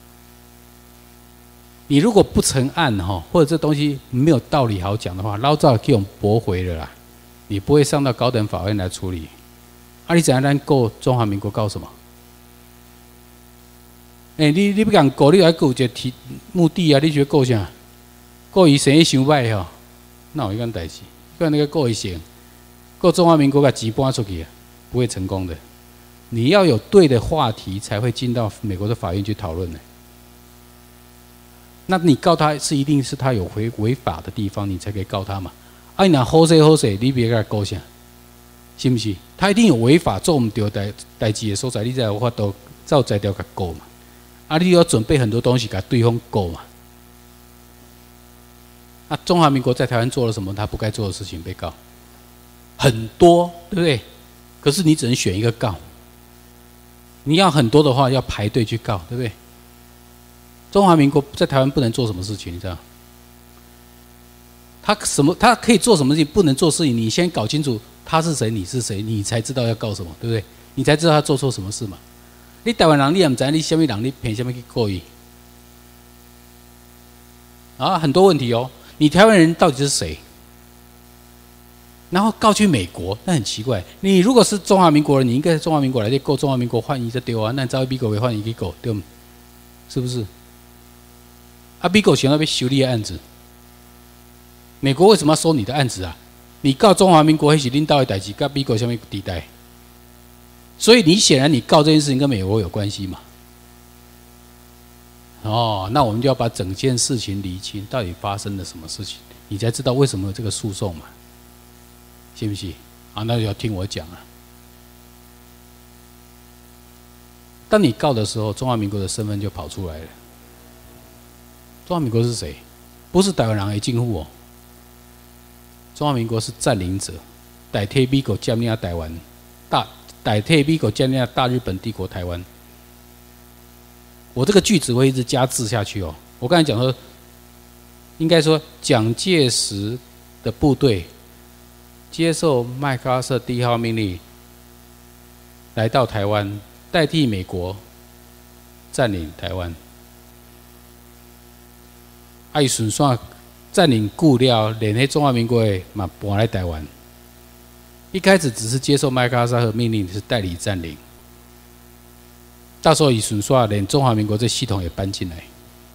你如果不成案哈，或者这东西没有道理好讲的话，老早就用驳回了啦，你不会上到高等法院来处理。啊，你怎样咱告中华民国告什么？你不敢告，你还告一个目的啊？你觉得告啥？ 故意生意伤歹吼，那有一件代志，不那个故意生，够中华民国把钱搬出去啊，不会成功的。你要有对的话题，才会进到美国的法院去讨论的。那你告他是一定是他有违法的地方，你才可以告他嘛。啊，你若好势，你别给他告啥，是不是？他一定有违法做唔对代志的所在，你才有法度照材料给告嘛。啊，你要准备很多东西给对方告嘛。啊，中华民国在台湾做了什么他不该做的事情被告？很多，对不对？可是你只能选一个告。你要很多的话，要排队去告，对不对？中华民国在台湾不能做什么事情，你知道？他可以做什么事情，不能做事情，你先搞清楚他是谁，你是谁，你才知道要告什么，对不对？你才知道他做错什么事嘛。你台湾人，你也不知道你什么人，你凭什么去告伊？啊，很多问题哦。你台湾人到底是谁？然后告去美国，那很奇怪。你如果是中华民国人，你应该是中华民国来告中华民国换一才对啊，那照美国为换一去告，对吗？是不是？啊，美国想要被修理的案子，美国为什么要收你的案子啊？你告中华民国那是领导的代志，跟美国什么地带？所以你显然你告这件事情跟美国有关系嘛？哦，那我们就要把整件事情理清，到底发生了什么事情，你才知道为什么有这个诉讼嘛？信不信？啊，那就要听我讲啊。当你告的时候，中华民国的身份就跑出来了。中华民国是谁？不是台湾人的政府哦。中华民国是占领者，代替美国占领台湾，代替美国占领大日本帝国台湾。我这个句子会一直加字下去哦。我刚才讲说，应该说蒋介石的部队接受麦克阿瑟第一号命令，来到台湾，代替美国占领台湾。伊顺线占领久了，连迄中华民国的嘛搬来台湾。一开始只是接受麦克阿瑟的命令，是代理占领。到时候伊顺线连中华民国这系统也搬进来。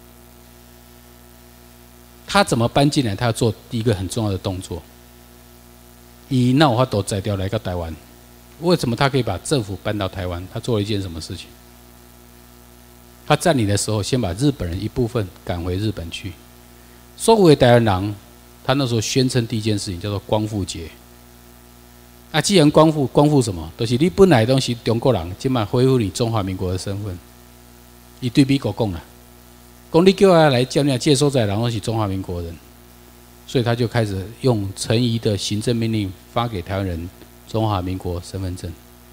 他怎么搬进来？他要做第一个很重要的动作。那有法度宰掉来到台湾，为什么他可以把政府搬到台湾？他做了一件什么事情？他占领的时候，先把日本人一部分赶回日本去。所谓台湾人，他那时候宣称第一件事情叫做光复节。啊，既然光复什么？就是你本来都是中国人，今晚恢复你中华民国的身份。伊对美国讲啦，讲你叫他来叫你接收在人都是中华民国人，所以他就开始用陈仪的行政命令发给台湾人中华民国身份证。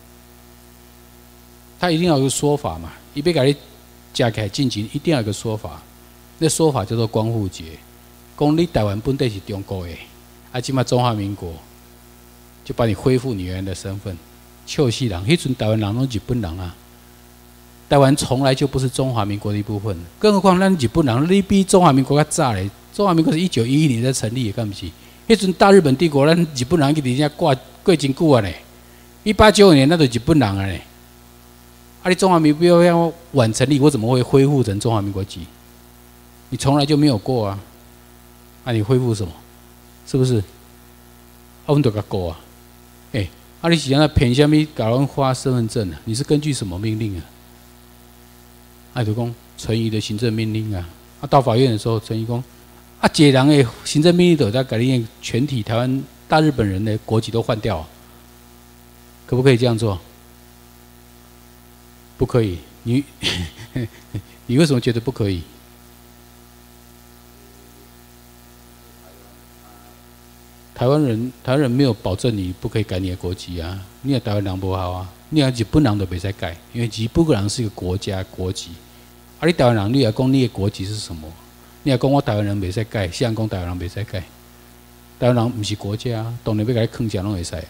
他一定要有个说法嘛，伊要给你加起来进行，一定要有个说法。那说法叫做光复节，讲你台湾本地是中国的，啊，今嘛中华民国就把你恢复你原来的身份。笑死人，迄阵台湾人拢日本人啊，台湾从来就不是中华民国的一部分，更何况咱日本人，你比中华民国较早嘞。中华民国是1911年才成立的，敢不是？迄阵大日本帝国，咱日本人去底下过真久啊嘞。1895年那都日本人啊嘞。啊，你中华民国要晚成立，我怎么会恢复成中华民国籍？你从来就没有过啊！啊，你恢复什么？是不是？啊，我们都甲过啊！啊，你是安那骗什么？搞人发身份证啊？你是根据什么命令啊？啊，就讲陈仪的行政命令啊！啊，到法院的时候，陈仪讲啊，一个人的行政命令都在改变全体台湾大日本人的国籍都换掉啊，可不可以这样做？不可以。你为什么觉得不可以？台湾人没有保证你不可以改你的国籍啊，你也台湾人不好啊，你也日本人都袂使改，因为日本人是一个国家国籍，啊，你台湾人你也讲你的国籍是什么？你也讲我台湾人袂使改，谁人讲台湾人袂使改？台湾人不是国家啊，当然要给他囥起来拢会使啊。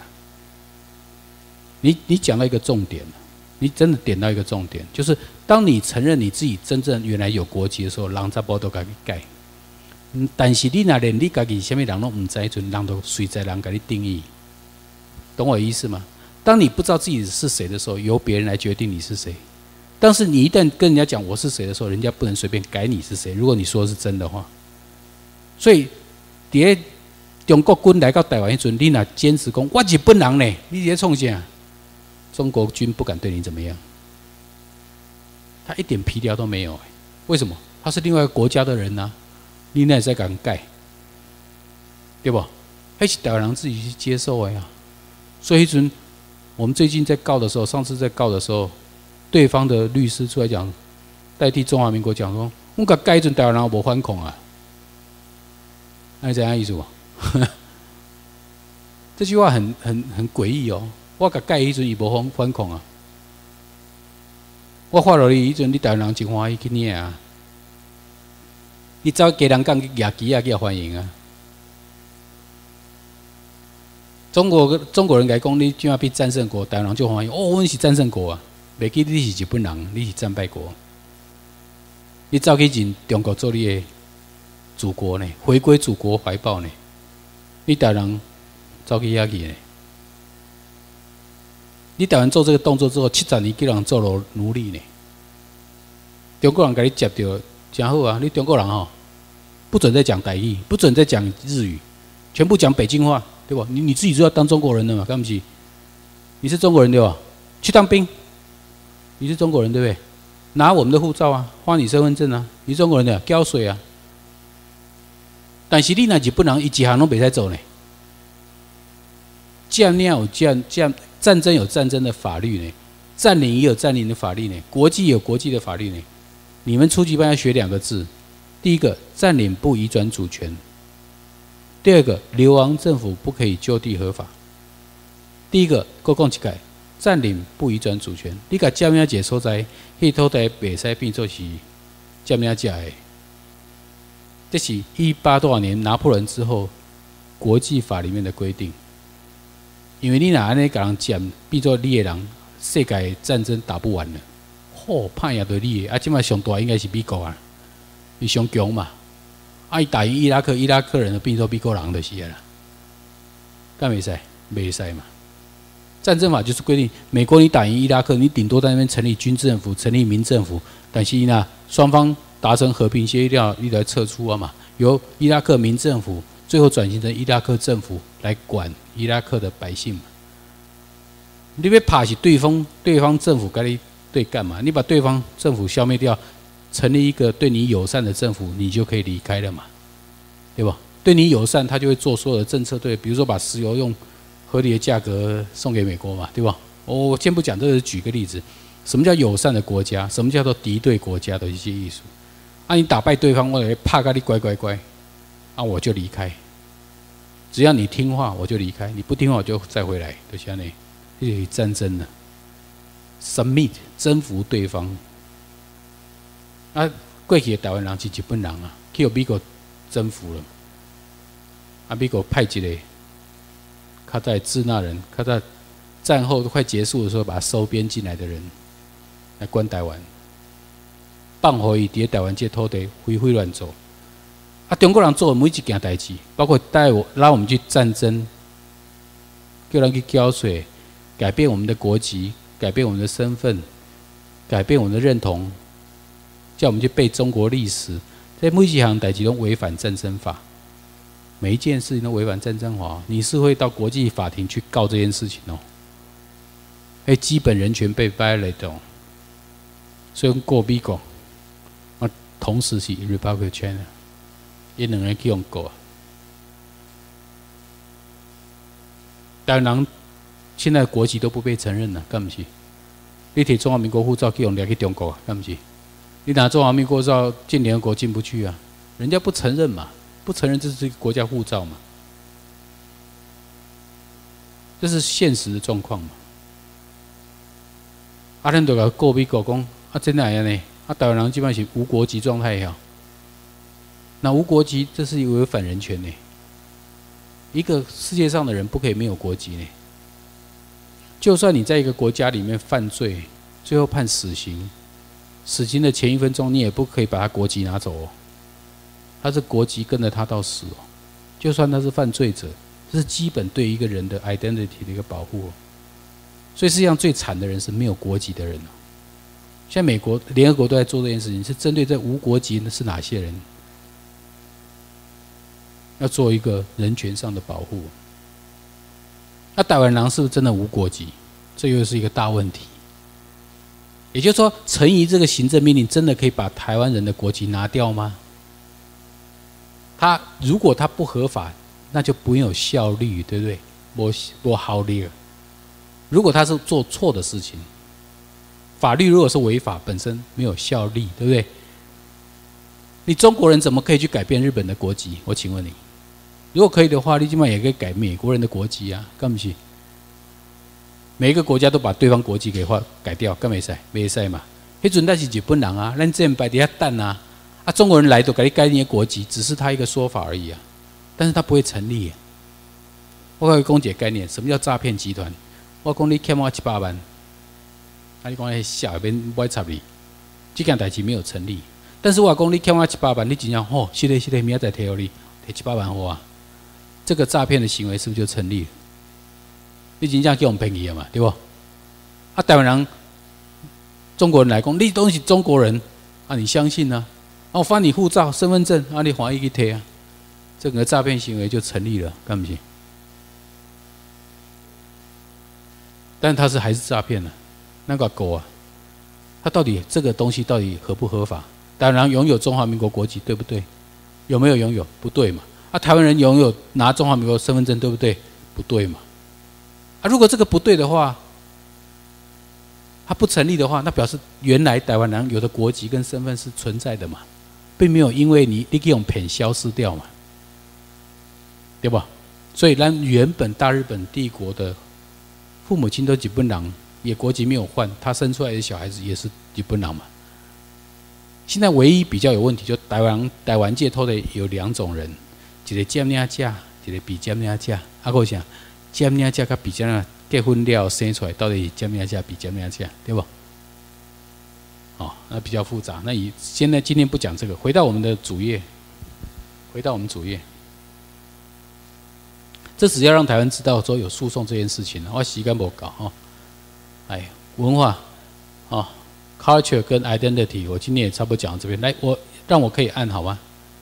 你讲到一个重点，你真的点到一个重点，就是当你承认你自己真正原来有国籍的时候，人才不都给你改。但是你若连你家己什么人都唔知，人都随在人给你定义，懂我意思吗？当你不知道自己是谁的时候，由别人来决定你是谁。但是你一旦跟人家讲我是谁的时候，人家不能随便改你是谁。如果你说的是真的话， 所以，伫个中国军来到台湾迄阵，你若坚持讲我日本人呢，你在创啥？中国军不敢对你怎么样，他一点皮条都没有。为什么？他是另外一个国家的人啊，你那在敢盖，对不？那是台湾人自己去接受的呀。所以迄阵，我们最近在告的时候，上次在告的时候，对方的律师出来讲，代替中华民国讲说，我甲盖迄阵台湾人无反抗啊，那怎样意思不？这句话很诡异哦。我甲盖迄阵伊无反抗啊，我发落去迄阵，你台湾人真欢喜去领啊，你走家人港去举旗啊，去欢迎啊。中国人来讲，你怎样比战胜国？台湾人就欢迎哦，阮是战胜国啊，袂记你是日本人，你是战败国。你走去进中国做你的祖国呢，回归祖国怀抱呢，你台湾人走去遐去呢？你台湾做这个动作之后，70年叫人做了奴隶呢。中国人给你接到，真好啊！你中国人吼，不准再讲台语，不准再讲日语，全部讲北京话，对吧？你自己就要当中国人了嘛，干不起？你是中国人对吧？去当兵，你是中国人对不对？拿我们的护照啊，换你身份证啊，你是中国人的，交税啊。但是你那日本人一行都袂使走呢。战争有战争的法律呢，占领也有占领的法律呢，国际有国际的法律呢。你们初级班要学2个字，第一个占领不移转主权，第二个流亡政府不可以就地合法。第一个，我讲一解，占领不移转主权，你甲占领一个所在，迄土地袂使变作是占领者的。这是18多少年拿破仑之后国际法里面的规定。因为你若安尼甲人占，变做你的人，世界战争打不完了。吼，怕也对你的，啊，即摆上大应该是美国啊，伊上强嘛。啊，伊打赢伊拉克，伊拉克人就变做美国人就是啦。干袂使？袂使嘛。战争法就是规定，美国你打赢伊拉克，你顶多在那边成立军政府、成立民政府，但是呢，双方达成和平协议了，你来撤出啊嘛，由伊拉克民政府最后转型成伊拉克政府来管伊拉克的百姓嘛。你要怕是对方政府跟你对干嘛？你把对方政府消灭掉，成立一个对你友善的政府，你就可以离开了嘛，对吧？对你友善，他就会做所有的政策，对，比如说把石油用合理的价格送给美国嘛，对吧？我先不讲这个，举个例子，什么叫友善的国家？什么叫做敌对国家的一些艺术？啊，你打败对方，我会怕咖你乖，啊，我就离开。只要你听话，我就离开；你不听话，我就再回来。就是这样，这就是战争了。submit 征服对方。啊，过去的台湾人是日本人啊，去美国征服了。啊，美国派一个，他在支那人，他在战后快结束的时候，把他收编进来的人来关台湾，放互伊伫台湾这土地挥乱走。啊，中国人做的每一件代志，包括拉我们去战争，叫人去缴税，改变我们的国籍，改变我们的身份，改变我们的认同，叫我们去背中国历史，这每一项代志都违反战争法，每一件事情都违反战争法，你是会到国际法庭去告这件事情哦。基本人权被 violate 哦，所以过美国，啊，同时是 Republic China。也两个人去用过，台湾人现在国籍都不被承认了，干不是？你摕中华民国护照去用掠去中国，干不是？你拿中华民国护照进联合国进不去啊？人家不承认嘛，不承认这是国家护照嘛，这是现实的状况嘛。啊，咱就甲告美国讲，啊，真的安尼，啊，台湾人基本上是无国籍状态呀。那无国籍，这是违反人权呢。一个世界上的人不可以没有国籍呢。就算你在一个国家里面犯罪，最后判死刑，死刑的前1分钟，你也不可以把他国籍拿走哦。他是国籍跟着他到死哦。就算他是犯罪者，这是基本对一个人的 identity 的一个保护哦。所以世界上最惨的人是没有国籍的人哦。现在美国联合国都在做这件事情，是针对这无国籍的是哪些人？ 要做一个人权上的保护。那台湾人是不是真的无国籍？这又是一个大问题。也就是说，陈仪这个行政命令真的可以把台湾人的国籍拿掉吗？如果他不合法，那就不用有效率，对不对？没效率了。如果他是做错的事情，法律如果是违法，本身没有效力，对不对？你中国人怎么可以去改变日本的国籍？我请问你，如果可以的话，你起码也可以改美国人的国籍啊，干不起？每一个国家都把对方国籍给改掉，干没使？没使嘛？迄阵那是日本人啊，咱之前摆底下蛋啊，中国人来都给你改你的国籍，只是他一个说法而已啊，但是他不会成立。我可以讲一个概念，什么叫诈骗集团？我讲你欠我700万，你讲那小边不爱插你，这件代志没有成立。但是我讲你欠我700万，你真正是的，明仔再提给你，提700万我啊，这个诈骗的行为是不是就成立了？你真正叫我们骗去了嘛，对不？台湾人、中国人来讲，你都是中国人啊，你相信呢？我翻你护照、身份证，你华裔去贴啊，整个诈骗行为就成立了，干不行？但他还是诈骗了，那个狗啊，他到底这个东西到底合不合法？当然拥有中华民国国籍，对不对？有没有拥有？不对嘛。台湾人拥有拿中华民国身份证，对不对？不对嘛。如果这个不对的话，它不成立的话，那表示原来台湾人有的国籍跟身份是存在的嘛，并没有因为你可以用骗消失掉嘛，对吧？所以咱原本大日本帝国的父母亲都日本人，也国籍没有换，他生出来的小孩子也是日本人嘛。现在唯一比较有问题，就台湾界偷的有2种人，一个占领者，一个被占领者。还有啥？占领者跟被占领者结婚了生出来，到底占领者比占领者，对不？那比较复杂。那今天不讲这个，回到我们的主页，这只要让台湾知道说有诉讼这件事情，我时间不搞文化culture 跟 identity， 我今天也差不多讲到这边。来，让我可以按好吗？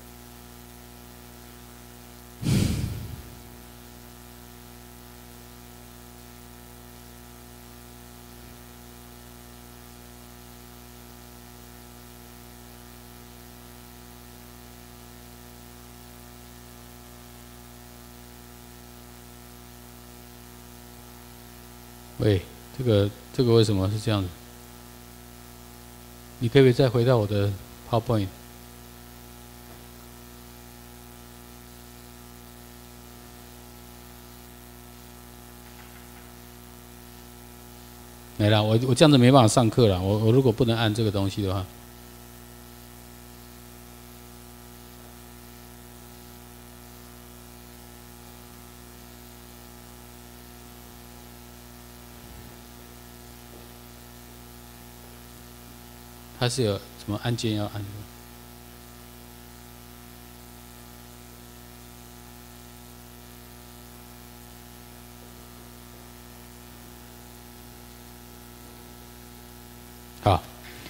喂，这个为什么是这样子？你可不可以再回到我的 PowerPoint？ 没了，我这样子没办法上课了。我如果不能按这个东西的话。它是有什么按键要按的？好，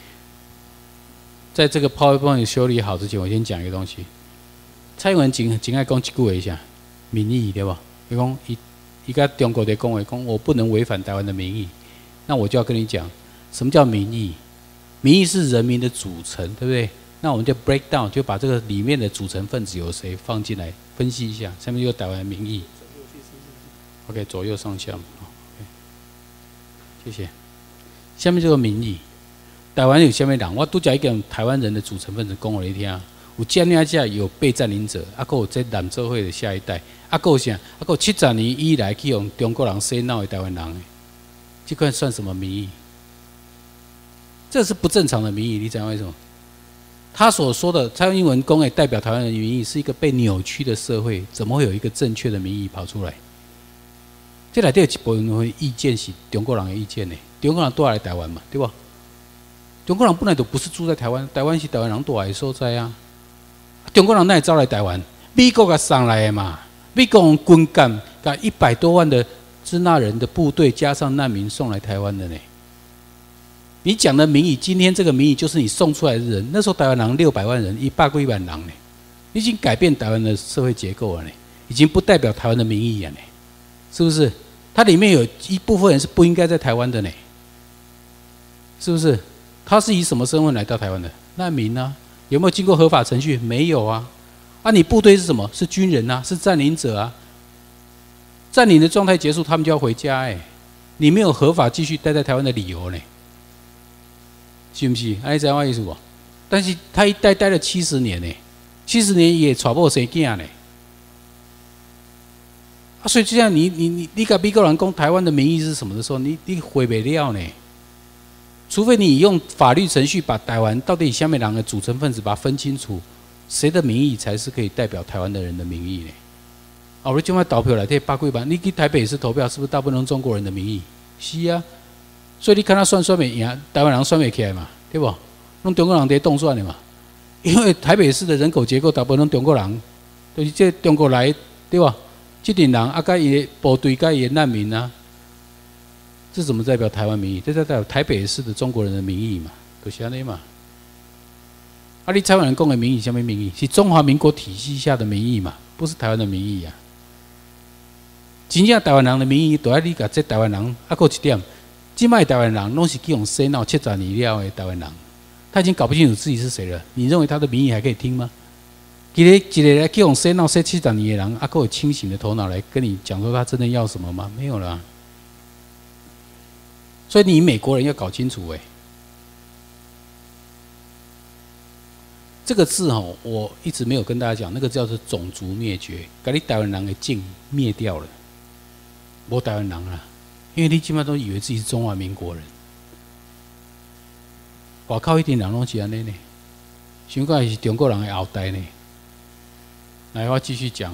在这个 PowerPoint 修理好之前，我先讲一个东西。蔡英文真爱讲一句话一下，民意对吧？伊讲伊跟中国在讲话，讲我不能违反台湾的民意，那我就要跟你讲，什么叫民意？民意是人民的组成，对不对？那我们就 break down， 就把这个里面的组成分子有谁放进来分析一下。下面就台湾民意。OK， 左右上下。OK， 谢谢。下面这个民意，台湾有下面人，我都讲一个台湾人的组成分子讲我一听，有占领者，有被占领者，还有在南社会的下一代，还有啥？还有70年以来去用中国人洗脑的台湾人，这块算什么民意？这是不正常的民意，你知道为什么？他所说的蔡英文公代表台湾人的民意是一个被扭曲的社会，怎么会有一个正确的民意跑出来？这内底有一部分意见是中国人的意见呢，中国人住来台湾嘛，对吧？中国人本来就不是住在台湾，台湾是台湾人住来的所在啊。中国人哪会走来台湾？美国甲送来的嘛，美国用军舰把100多万的支那人的部队加上难民送来台湾的呢。你讲的民意，今天这个民意就是你送出来的人。那时候台湾人600万人，100几万人呢， 你已经改变台湾的社会结构了呢，已经不代表台湾的民意了呢，是不是？它里面有一部分人是不应该在台湾的呢，是不是？他是以什么身份来到台湾的？难民啊，有没有经过合法程序？没有啊。啊，你部队是什么？是军人啊，是占领者啊。占领的状态结束，他们就要回家你没有合法继续待在台湾的理由呢，是不是？你知道我意思不？但是他一待了70年呢，70年也娶某生囝呢。所以就像你跟美国人讲台湾的民意是什么的时候，你回不了呢。除非你用法律程序把台湾到底下面两个组成分子把它分清楚，谁的民意才是可以代表台湾的人的民意呢？我今晚投票来，这100几万，你去台北市投票，是不是大部分中国人的民意？是啊，所以你看他算袂赢，台湾人算袂起来嘛，对不？弄中国人在动算的嘛，因为台北市的人口结构大部分拢中国人，就是这中国来，对吧？这群人啊，甲伊部队，甲伊难民啊，这怎么代表台湾民意？这代表台北市的中国人的民意嘛，就是安尼嘛。啊，你台湾人讲的民意，什么民意？是中华民国体系下的民意嘛，不是台湾的民意啊。真正台湾人的民意，都要你甲这台湾人，还有一点，即卖台湾人拢是去用洗脑70年了的台湾人，他已经搞不清楚自己是谁了。你认为他的民意还可以听吗？一个来去用洗脑洗70年的人，还有清醒的头脑来跟你讲说他真的要什么吗？没有了。所以你美国人要搞清楚这个字我一直没有跟大家讲，那个叫做种族灭绝，把你台湾人的境灭掉了。没台湾人啦，因为你基本上都以为自己是中华民国人。外口一点人拢是安尼呢，想讲是中国人的后代呢。来，我继续讲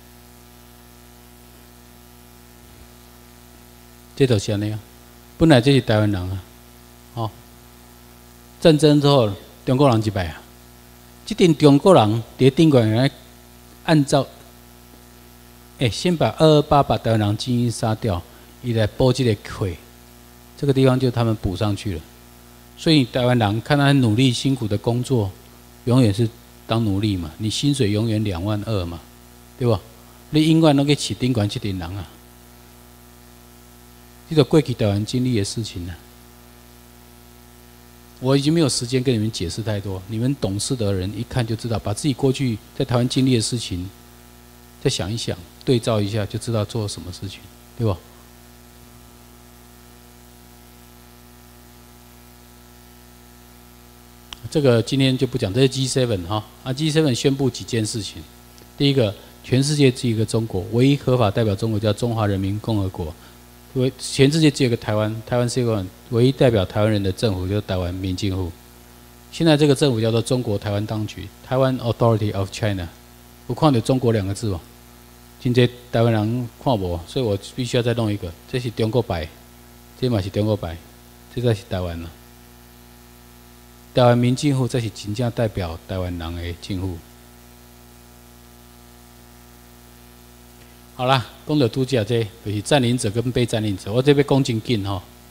这就是安尼啊，本来这是台湾人啊，战争之后中国人一败啊，这群中国人在顶管来按照。先把228把台湾人精英杀掉，伊来补这个溃，这个地方就他们补上去了。所以台湾人看他很努力辛苦的工作，永远是当奴隶嘛，你薪水永远22000嘛，对吧？你永远都去饲顶管这群人啊，这个过去台湾经历的事情呢，我已经没有时间跟你们解释太多，你们懂事的人一看就知道，把自己过去在台湾经历的事情再想一想，对照一下，就知道做什么事情，对吧？这个今天就不讲，这是 G7 G7 宣布几件事情。第一个，全世界只有一个中国，唯一合法代表中国叫中华人民共和国。全世界只有一个台湾，台湾是一个唯一代表台湾人的政府，就是台湾民政府。现在这个政府叫做中国台湾当局，台湾 Authority of China。有看到中国2个字吗？真济台湾人看无，所以我必须要再弄一个。这是中国牌，这嘛是中国牌，这才是台湾啦。台湾民政府才是真正代表台湾人的政府。好啦，讲到拄则这，就是占领者跟被占领者。我这边讲真紧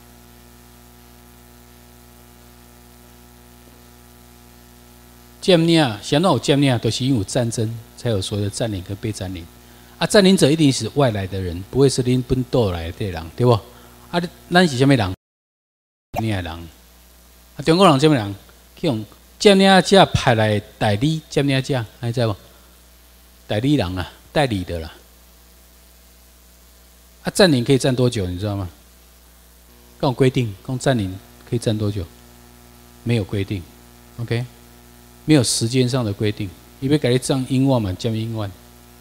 占领，谁有占领，都是因为有战争才有所谓的占领跟被占领。占领者一定是外来的人，不会是恁本岛来的人，对不？咱是啥物人？占领的人。中国人啥物人？去用占领者派来代理占领者，你知无？代理人啊，代理的啦。占领可以占多久？你知道吗？跟我规定，讲占领可以占多久？没有规定 ，OK？ 没有时间上的规定。伊要甲你占英万嘛，占英万。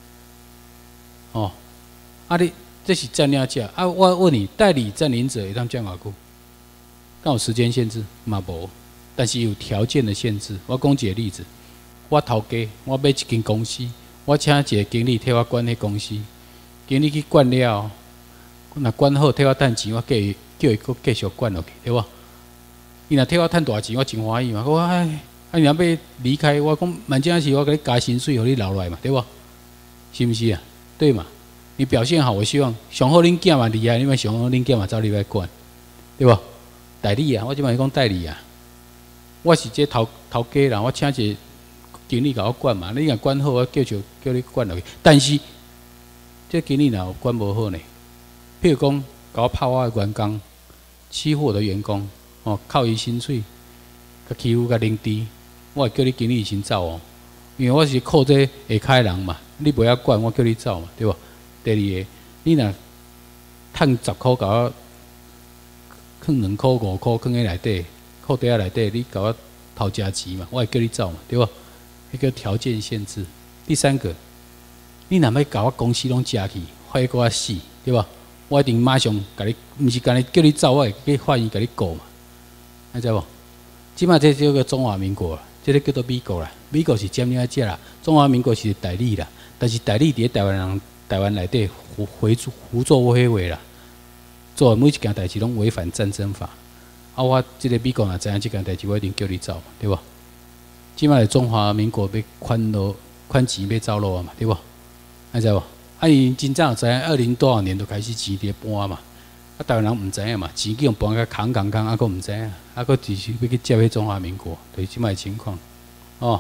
你这是占领者我问你，代理占领者会当占偌久？敢有时间限制？嘛无，但是有条件的限制。我讲一个例子，我头家，我买一间公司，我请一个经理替我管迄公司，经理去管了，若管好替我趁钱，我叫伊佫继续管落去，对无？伊若替我趁大钱，我真欢喜嘛。我你若要离开，我讲万正是我给你加薪水，互你留落来嘛，对无？是毋是啊？对嘛？你表现好，我希望上好恁囝嘛厉害，你们上好恁囝嘛走入来管，对无？代理啊，我即摆是讲代理啊。我是这头家啦，我请一个经理甲我管嘛，你若管好，我叫你管落去。但是，这经理若有管无好呢？譬如讲，甲我拍我的员工，欺负我的员工，哦，扣伊薪水，甲欺负甲凌迟，我会叫你经理先走哦，因为我是靠这下骹人嘛，你袂晓管，我叫你走嘛，对无？第二个，你若趁10箍甲我放2箍5箍放喺内底，裤袋仔内底，你甲我讨价钱嘛，我会叫你走嘛，对无？迄个条件限制。第三个，你若要甲我公司拢食去，害个我死，对吧？我一定马上甲你，毋是干你叫你走，我会去法院甲你告嘛，你知无？即马这叫做中华民国，这个叫做美国啦。美国是占领一只啦，中华民国是代理啦。但是代理伫台湾内底胡作非为啦，做每一件代志拢违反战争法。啊，我即个美国若知影即件代志，我一定叫你走嘛，对无？即马是中华民国要款钱要走路啊嘛，对无？你知无？啊，因真正知影2000多少年就开始钱伫搬嘛，啊，台湾人毋知影嘛，钱叫搬甲空，啊，佫毋知影，啊，佫继续要去接迄中华民国，就是即摆情况。哦，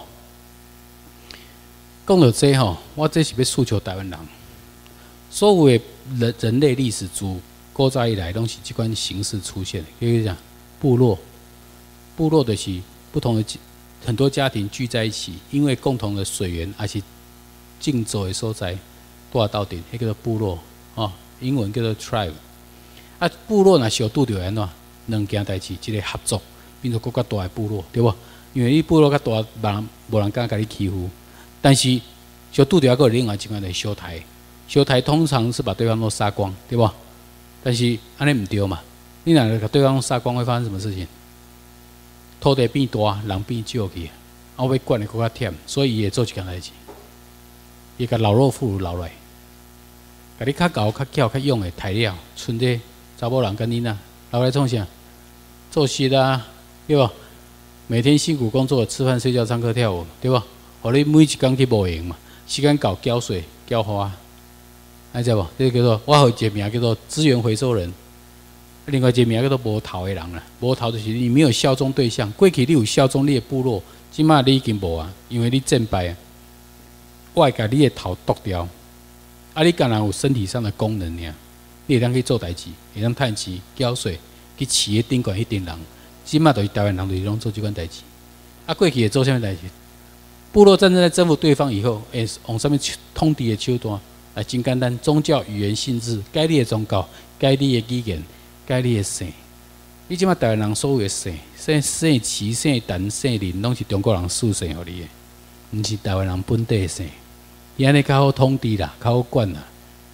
讲到这吼，我这是要诉求台湾人，所有的人类历史自古早以来拢是即款形式出现的。比如讲部落就是不同的很多家庭聚在一起，因为共同的水源，还是竞走的所在。住到顶，迄叫做部落，哦，英文叫做 tribe。啊，部落若小拄着安怎？两件代志，一个合作，变做更较大的部落，对无？因为你部落较大，无人敢甲你欺负。但是小拄着还有另外一款就是小台，小台通常是把对方都杀光，对无？但是安尼毋对嘛？你若把对方杀光，会发生什么事情？土地变大，人变少去，啊，要管的更较忝，所以伊会做一件代志。伊甲老弱妇孺留来，甲你较高、较巧、较勇的材料，剩这查某人甲囡仔留来创啥？做事啊，对无？每天辛苦工作，吃饭、睡觉、唱歌、跳舞，对无？互你每一工去冒用嘛，时间到缴税、缴花，你知无？这叫做我有一个名叫做资源回收人，另外一个名叫做无头的人啦。无头就是你没有效忠对象，过去你有效忠你的部落，即马你已经无啊，因为你战败啊。我会甲你的头剁掉，啊！你敢若有身体上的功能尔，你会当去做代志，会当趁钱、缴税，去饲个顶管迄群人。即马就是台湾人就是拢做即款代志。啊，过去会做啥物代志？部落战争在征服对方以后，会往上面通敌的手段，来真简单，宗教、语言、性质，该你的宗教，该你的语言，该你的姓。你即马台湾人所有的姓、姓齐、姓陈、姓林，拢是中国人赐姓互你的，毋是台湾人本地的姓。伊安尼较好统治啦，较好管啦。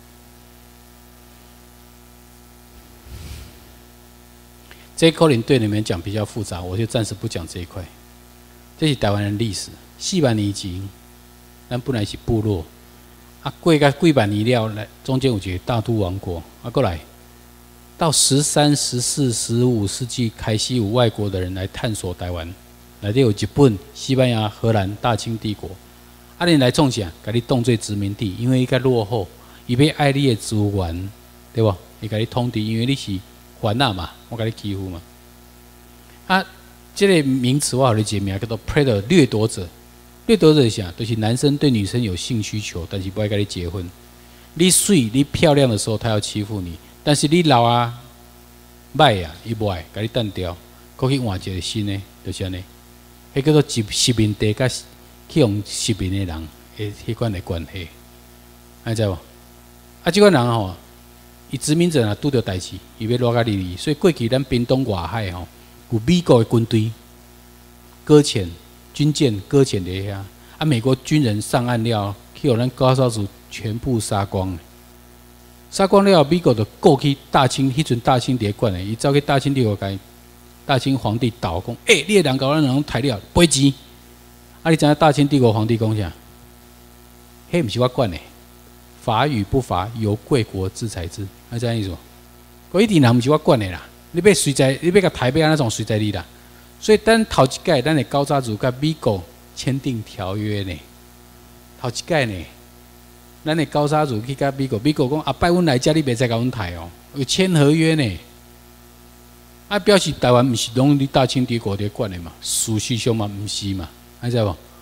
这可能对你们讲比较复杂，我就暂时不讲这一块。这是台湾人历史，4万年前，咱本来是部落，啊，过个几万年了，来中间有一个大都王国，啊，过来到13、14、15世纪开始有外国的人来探索台湾，内底有日本、西班牙、荷兰、大清帝国。啊，你来创啥？甲你当做殖民地，因为伊较落后，伊要爱你的资源，对无？伊甲你统治，因为你是烦恼嘛，我甲你欺负嘛。啊，这个名词我有你一个名叫做 predator 掠夺者。掠夺者是啥？就是男生对女生有性需求，但是不爱跟你结婚。你水、你漂亮的时候，他要欺负你；但是你老啊、歹啊，伊不爱，甲你单掉，过去换一个新的，就是安尼。迄叫做殖民地甲去用殖民的人的迄款的关系，你知无？啊，即款人吼，伊殖民者若拄着代志，伊要落甲你，所以过去咱屏东外海吼，有美国的军队搁浅、军舰搁浅伫遐，啊，美国军人上岸了，去互咱高烧族全部杀光。杀光了，美国就过去大清，迄阵大清伫咧管诶，伊走去大清帝国甲大清皇帝倒讲，你个人甲咱人抬了，赔钱。啊，你知影大清帝国皇帝讲啥？迄毋是我管诶，法与不法，由贵国制裁之。你知影意思无？嗰一定人毋是我管诶啦，你要随在，你要甲台北安那种随在你啦。所以咱头一届，咱的高查族甲美国签订条约呢，头一届呢，咱的高查族去甲美国讲啊，拜阮来遮，你袂使甲阮抬哦，有签合约呢。啊，表示台湾毋是拢你大清帝国伫管诶嘛，事实上嘛毋是嘛。你知无？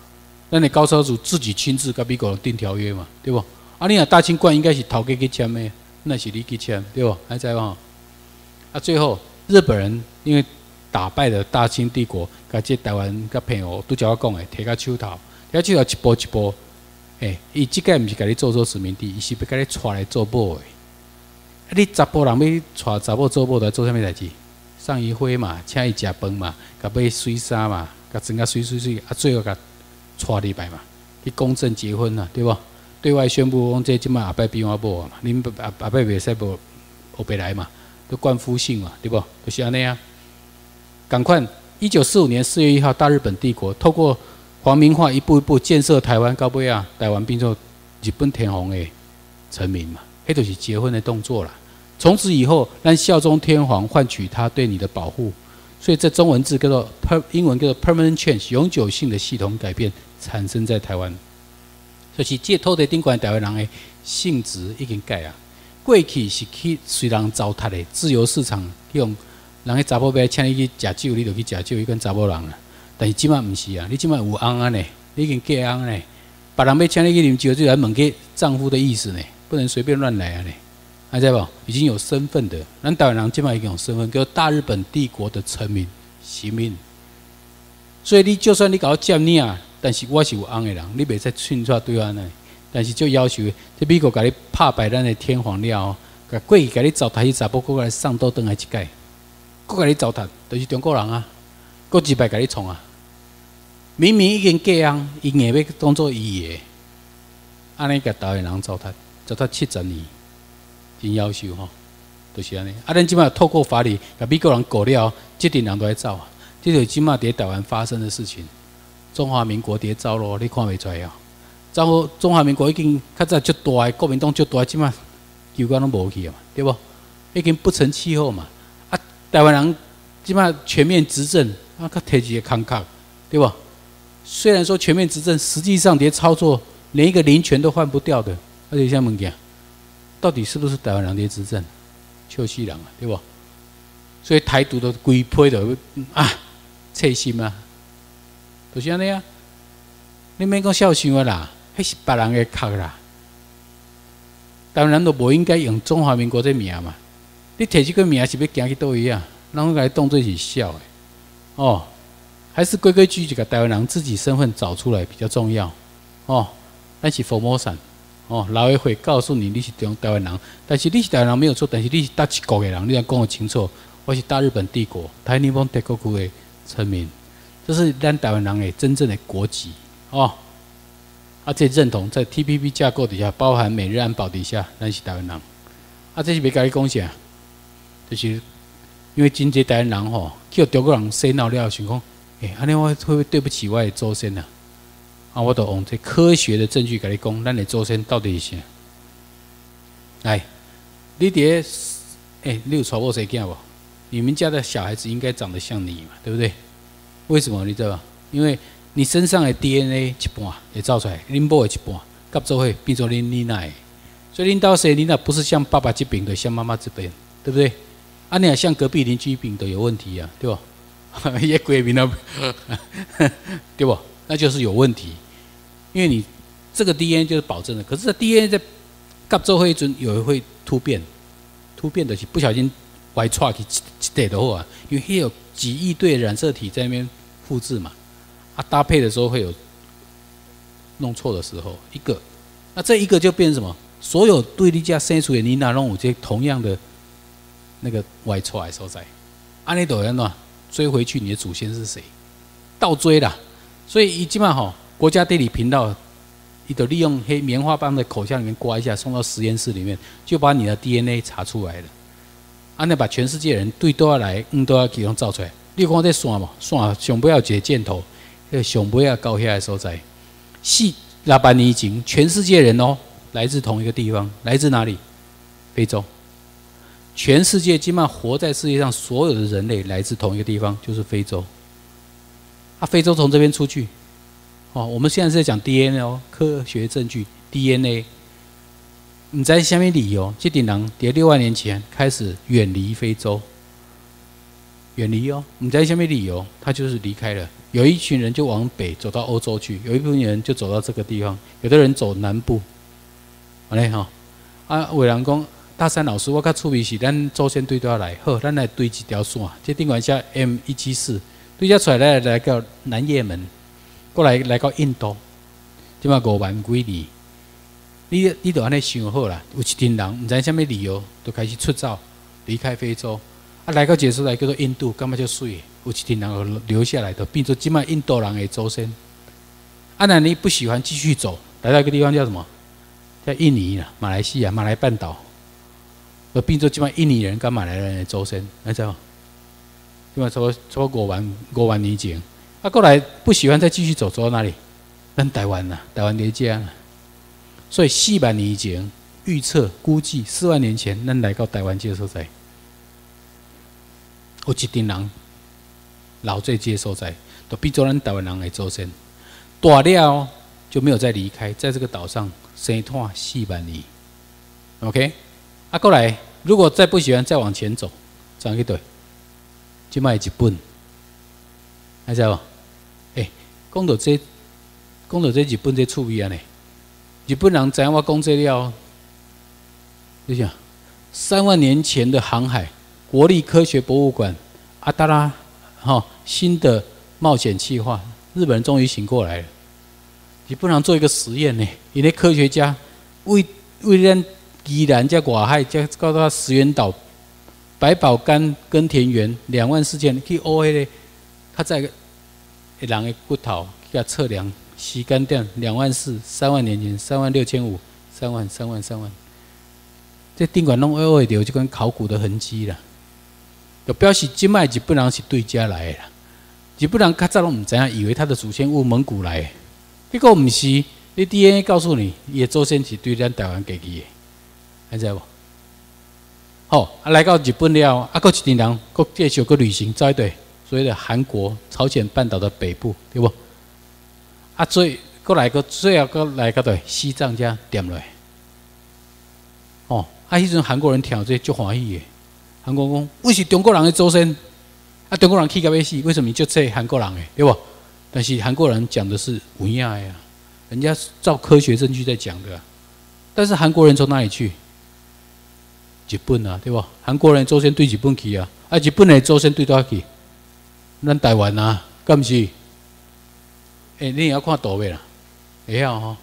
咱的高超组自己亲自跟美国人订条约嘛，对不？啊，你若大清关应该是头家去签的，那是你去签，对不？还知无？啊，最后日本人因为打败了大清帝国，甲这台湾甲朋友拄则我讲的，摕到手头，摕到手头一步一步，伊即个毋是甲你做殖民地，伊是要甲你带来做某的。啊，你查甫人要带查某做某，来做啥物代志？送伊花嘛，请伊食饭嘛，甲买水衫嘛，甲装甲水，啊，最后甲带入来嘛，去公证结婚啦，对无？对外宣布讲，这即摆后摆变我某啊嘛，恁后摆袂使无后白来嘛，都冠夫姓嘛，对不？就是安尼啊。赶快，1945年4月1号，大日本帝国透过皇民化一步一步建设台湾，到尾啊，台湾变做日本天皇的臣民嘛，迄就是结婚的动作啦。从此以后，让效忠天皇换取他对你的保护，所以这中文字叫做英文叫做 permanent change， 永久性的系统改变产生在台湾。所以这土地顶悬台湾人的性质已经改啊。过去是去随人糟蹋的自由市场，用人迄查某要请你去食酒，你就去食酒，伊跟查某人啊。但是即摆毋是啊，你即摆有翁啊呢，你已经嫁翁呢，别人要请你去啉酒，就来问个丈夫的意思呢，不能随便乱来啊呢。还知无？已经有身份的，咱台湾人即摆已经有身份，叫大日本帝国的臣民、臣民。所以你就算你搞占领，但是我是有翁的人，你袂使徇出对岸呢。但是就要求，这美国甲你拍败咱的天皇了后，甲过去甲你糟蹋去查甫，搁来送倒转来一届，搁甲你糟蹋，就是中国人啊，搁一摆甲你创啊。明明已经嫁翁，伊硬要当做伊的，安尼甲台湾人糟蹋70年。真夭寿吼，就是安尼。啊，咱即摆透过法律，甲美国人过了，这阵人都在走啊。这就是即摆伫台湾发生的事情。中华民国伫走咯，你看袂出来啊？中华民国已经较早足大个，国民党足大，即摆球杆拢无去啊嘛，对不？已经不成气候嘛。啊，台湾人即摆全面执政，啊，较摕一个空壳，对不？虽然说全面执政，实际上伫操作连一个林权都换不掉的，而且像物件。到底是不是台湾人在执政？笑死人啊，对不？所以台独的规批的啊，切心啊，就是安尼啊。你免讲笑想啊啦，迄是别人的壳啦。台湾人都无应该用中华民国这名嘛。你摕这个名是要行去倒位啊？人甲你当作是笑的哦，还是规规矩矩个台湾人自己身份找出来比较重要哦。咱是佛摩山。哦，老委会告诉你你是台湾人，但是你是台湾人没有错，但是你是大一国的人，你要讲得清楚。我是大日本帝国台日本帝国区的臣民，这是咱台湾人的真正的国籍哦。啊，这认同在 TPP 架构底下，包含美日安保底下，咱是台湾人。啊，这是要甲你讲啥？就是因为真济台湾人吼，叫中国人洗脑了，想讲，安尼我会不会对不起我的祖先啊？啊，我都用这科学的证据跟你讲，咱的祖先到底是啥？来，你伫你有娶某生囝无？你们家的小孩子应该长得像你嘛，对不对？为什么你知道吗？因为你身上的 DNA 一半也造出来，恁某的一半合做伙变做恁奶的，所以恁到生恁那不是像爸爸这边的，像妈妈这边，对不对？啊，你也像隔壁邻居病的有问题啊，对吧？也鬼名了，对不？那就是有问题，因为你这个 DNA 就是保证的，可是这 DNA 在合做伙阵有会突变，突变的是不小心歪错去一块的话，因为有几亿对染色体在那边复制嘛，啊搭配的时候会有弄错的时候，一个，那这一个就变成什么？所有对你家生出的你哪弄有这同样的那个歪错的所在，安尼就要怎追回去你的祖先是谁？倒追啦。所以伊即摆吼，国家地理频道，伊就利用黑棉花棒的口腔里面刮一下，送到实验室里面，就把你的 DNA 查出来了。安尼把全世界人对都要来，都要其中造出来。你有看这线无？线上尾要一个箭头，上尾要到遐个所在。400年以前，全世界人哦，来自同一个地方，来自哪里？非洲。全世界基本上活在世界上所有的人类来自同一个地方，就是非洲。啊，非洲从这边出去，哦，我们现在是在讲 DNA 哦，科学证据 DNA。你知什么理由？这群人在6万年前开始远离非洲， 远离哦，你在下面理由，他就是离开了。有一群人就往北走到欧洲去，有一部分人就走到这个地方，有的人走南部。好嘞哈，有人讲大山老师，我较趣味是咱祖先对倒来，好，咱来对一条线，这顶管下 M174，对下出来来到南也门，过来到印度，即嘛5万几里。你就安尼想好啦，有一群人，唔知什么理由，就开始出走，离开非洲，来到这所来叫做印度，感觉就水，有一群人留下来的，变作即卖印度人的祖先。那你不喜欢继续走，来到一个地方叫什么？叫印尼啦，马来西亚、马来半岛，变作即卖印尼人跟马来人的祖先，你知道吗？即卖差不多5万年前，过来不喜欢再继续走，走到哪里？咱台湾啦，台湾连接啦。所以4万年以前预测估计4万年前，咱来到台湾这个所在，有一群人老在这个所在，都变做咱台湾人的祖先。大了就没有再离开，在这个岛上生活4万年。OK， 过来，如果再不喜欢，再往前走，这样去对，去卖日本，还知道无？讲到这日本这趣味啊呢。日本人知影我讲这了，你想，3万年前的航海，国立科学博物馆，阿达拉，新的冒险计划，日本人终于醒过来了。日本人做一个实验呢，因为科学家为咱宜兰加外海加到石垣岛、百宝干耕田园24000去挖迄个较早的人的骨头，去甲测量。时间点24000，3万年前36500，3万，这顶管拢会到这款考古的痕迹啦，就表示即卖日本人是对家来的啦。日本人较早拢唔知影，以为他的祖先有蒙古来的，结果唔是，你 DNA 告诉你，伊的祖先是对咱台湾家己的，还知无？好，来到日本了，搁一群人，搁继续搁旅行，走一对所谓的韩国、朝鲜半岛的北部，对不？最后搁来到对西藏遮点落来，迄阵韩国人听这足欢喜的。韩国讲，我是中国人的祖先，中国人气到要死，为什么你就这韩国人的，对不？但是韩国人讲的是有影的呀，人家照科学证据在讲的。但是韩国人从哪里去？日本啊，对不？韩国人祖先对日本去啊，日本的祖先对哪去？咱台湾啊，敢不是？你也要看图片啦，会晓吼。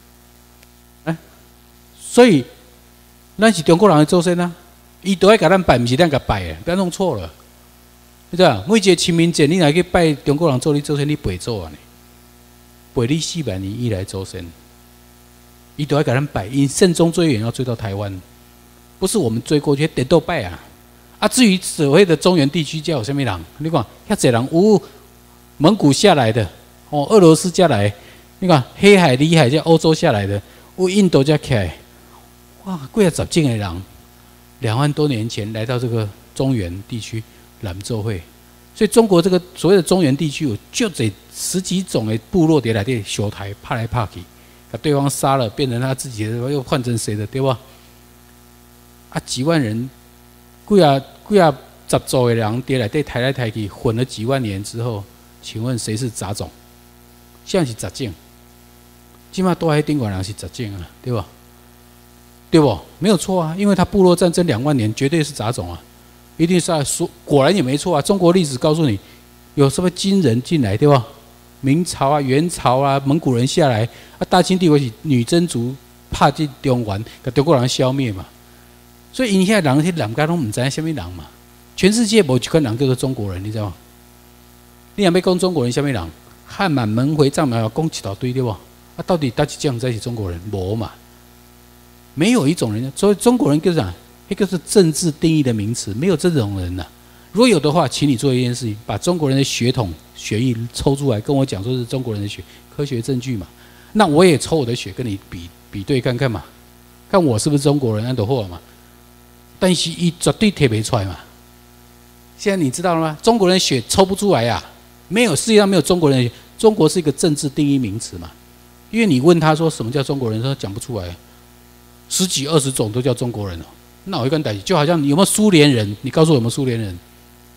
所以咱是中国人的祖先啊，伊都爱甲咱拜，毋是咱甲拜的，不要弄错了。你知道，每一个清明节，你若去拜中国人做你祖先，你陪做啊呢？陪你4万年以来祖先，伊都爱甲咱拜，因慎终追远要追到台湾，不是我们追过去，得都拜啊。至于所谓的中原地区，叫有啥物人？你看，遐侪人有蒙古下来的。俄罗斯下来，你看黑海、里海在欧洲下来的，有印度才起来，哇，几啊十种的人，2万多年前来到这个中原地区南奏会，所以中国这个所谓的中原地区有就这10几种的部落在来这修台，拍来拍去，把对方杀了，变成他自己的，又换成谁的，对吧？几万人，几啊十组的人在来这抬来抬去，混了几万年之后，请问谁是杂种？现在是杂种，起码多还顶管人是杂种啊，对吧？对不？没有错啊，因为他部落战争2万年，绝对是杂种啊，一定是说，果然也没错啊。中国历史告诉你，有什么金人进来，对吧？明朝啊、元朝啊、蒙古人下来，大清帝国是女真族怕进中原，把中国人消灭嘛。所以因遐人去南家拢唔知影什么人嘛，全世界无一款人叫做中国人，你知道吗？你若要讲中国人什么人？汉满蒙回藏满讲一大堆对不？到底哪一种才是中国人？无嘛，没有一种人，所以中国人就是啥？一个是政治定义的名词，没有这种人呐。如果有的话，请你做一件事情，把中国人的血统血液抽出来，跟我讲说是中国人的血，科学证据嘛。那我也抽我的血跟你比对看看嘛，看我是不是中国人按的货嘛。但是伊绝对提不出来嘛。现在你知道了吗？中国人的血抽不出来呀。没有，世界上没有中国人。中国是一个政治定义名词嘛？因为你问他说什么叫中国人，他讲不出来，10几20种都叫中国人哦。那我一个代志，就好像你有没有苏联人？你告诉我有没有苏联人？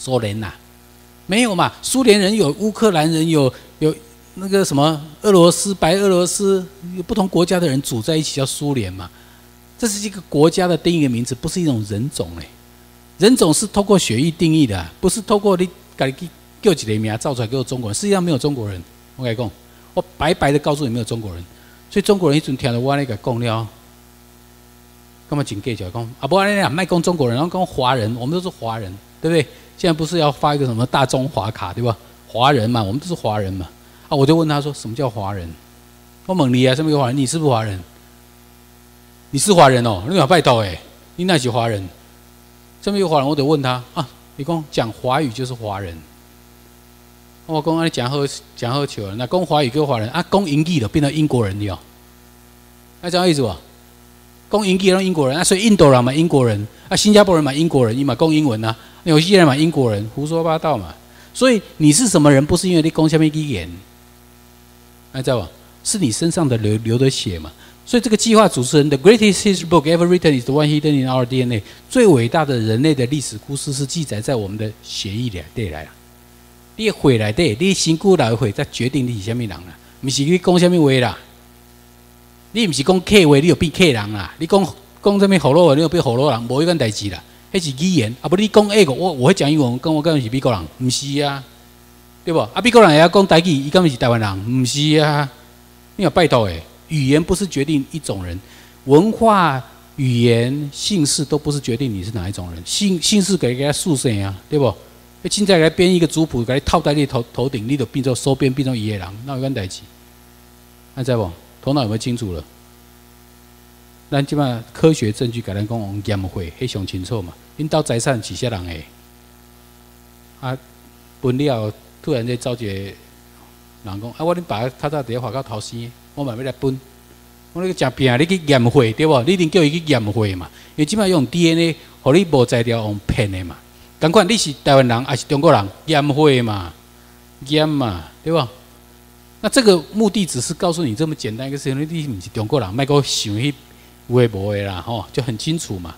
苏联呐，没有嘛？苏联人有，乌克兰人有那个什么俄罗斯、白俄罗斯，有不同国家的人组在一起叫苏联嘛。这是一个国家的定义的名字，不是一种人种嘞。人种是透过血液定义的，不是透过你自己叫几个名造出来叫中国人。世界上没有中国人，我跟你讲，我白白的告诉你没有中国人。所以中国人一准听到我那个讲了，干嘛警戒就讲啊？不然你卖讲中国人，然后讲华人，我们都是华人，对不对？现在不是要发一个什么大中华卡，对吧？华人嘛，我们都是华人嘛。啊，我就问他说，什么叫华人？我问你啊，什么叫华人？你是不是华人？你是华人哦，你有拜托诶，你那是华人？什么叫华人？我得问他啊，你讲华语就是华人。我讲啊，你讲好笑了，那讲华语叫华人啊，讲英语了变成英国人了，那这样意思不？讲英语让英国人啊，所以印度人嘛英国人啊，新加坡人嘛英国人，伊嘛讲英文啊，纽西兰嘛英国人，胡说八道嘛。所以你是什么人，不是因为你讲什么语言，知道吧？是你身上的流的血嘛。所以这个计划主持人 ，The greatest history book ever written is the one hidden in our DNA。最伟大的人类的历史故事是记载在我们的血液里来啦。你的血内底，你身躯内的血才决定你是什么人啦，不是你讲什么话啦。你不是讲客话，你就变客人啦。你讲什么好话，你就变好人，无迄款代志啦。迄是语言，啊不你讲英国，我会讲英文，跟我敢是美国人，不是啊，对不？啊美国人也要讲台语，伊敢是台湾人，不是啊。你要拜托诶。语言不是决定一种人，文化、语言、姓氏都不是决定你是哪一种人。姓氏给他塑身啊，对不？现在给他编一个族谱，给他套在你头顶，你就变成收编，变成野狼，那有关代志？知道不？头脑有没有清楚了？咱即摆科学证据给咱讲用验血，迄上清楚嘛。因兜财产是啥人的？啊，分了突然间招一个人讲，啊，我恁爸较早伫咧华口头生。我嘛要来分，我那个真拼，你去验血对不？你一定叫伊去验血嘛，因为即摆用 DNA， 互你无材料用骗的嘛。同款你是台湾人还是中国人，验血嘛，验嘛，对不？那这个目的只是告诉你这么简单一个事情，你不是中国人，莫给我想迄有诶无诶啦，吼，就很清楚嘛。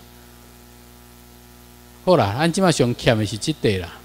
好啦，咱即摆上欠的是这块啦。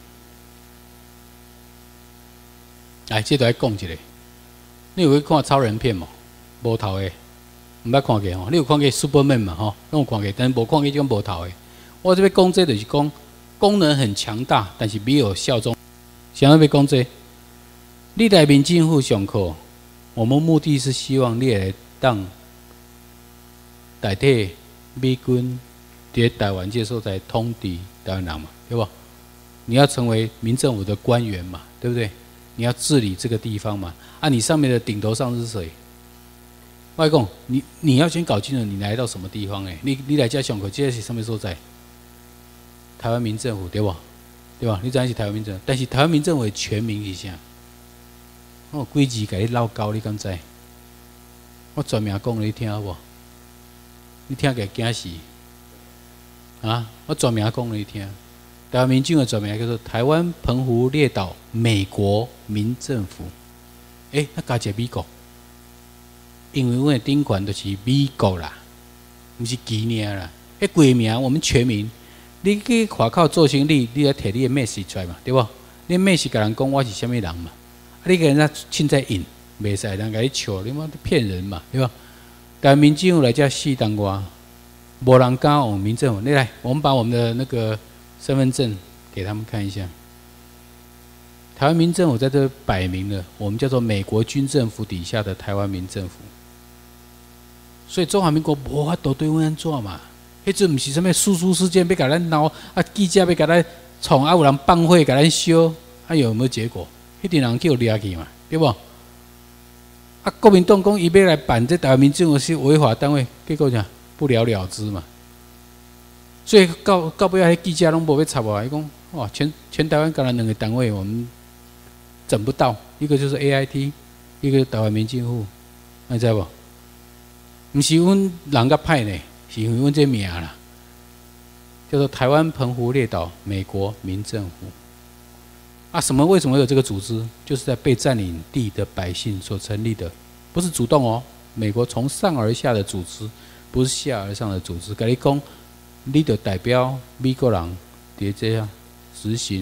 来，这都来讲一下。你有去看超人片无？无头的，毋捌看过吼。你有看过 Superman 嘛？吼，拢有看过，但是无看过这种无头的。我这边讲这就是讲功能很强大，但是没有效忠。想要要讲这，你来民政府上课，我们目的是希望你来当代替美军在台湾这所在统治台湾人嘛，对不？你要成为民政府的官员嘛，对不对？你要治理这个地方嘛？啊，你上面的顶头上是谁？外公，你要先搞清楚你来到什么地方你来这上课，这是什么所在？台湾民政府对不？对吧？你知影是台湾民政府，但是台湾民政府的全名是啥？我几字给你唠高，你敢知？我专名讲你听好不？你听起来惊死啊！我专名讲你听。台湾民政府的全名叫做台湾澎湖列岛美国民政府。那加一个美国，因为我的顶管都是美国啦，不是基尔啦。规名我们全名，你去外口做生意，你要摕你的 message 出来嘛，对不？你 message 甲人讲我是啥物人嘛？你给人家凊彩印，袂使人甲你笑，你妈骗人嘛，对吧？但民政府来遮4当外，无人敢用民政府。你来，我们把我们的那个身份证给他们看一下。台湾民政府在这摆明了，我们叫做美国军政府底下的台湾民政府。所以中华民国无法度对阮安怎嘛？迄阵毋是啥物输出事件要甲咱闹，记者要甲咱创，有人放火甲咱烧，有没有结果？迄定人叫抓去嘛，对不？国民党讲伊要来办这台湾民政府是违法单位，结果啥不了了之嘛。所以到尾仔，记者拢无要插我，伊讲哇，全台湾干了2个单位，我们整不到，一个就是 AIT， 一个台湾民政府，你知不？不是阮人甲歹呢，是因为阮这名啦，叫做台湾澎湖列岛美国民政府。为什么有这个组织？就是在被占领地的百姓所成立的，不是主动哦。美国从上而下的组织，不是下而上的组织。跟你讲，你就代表美国人在这样执行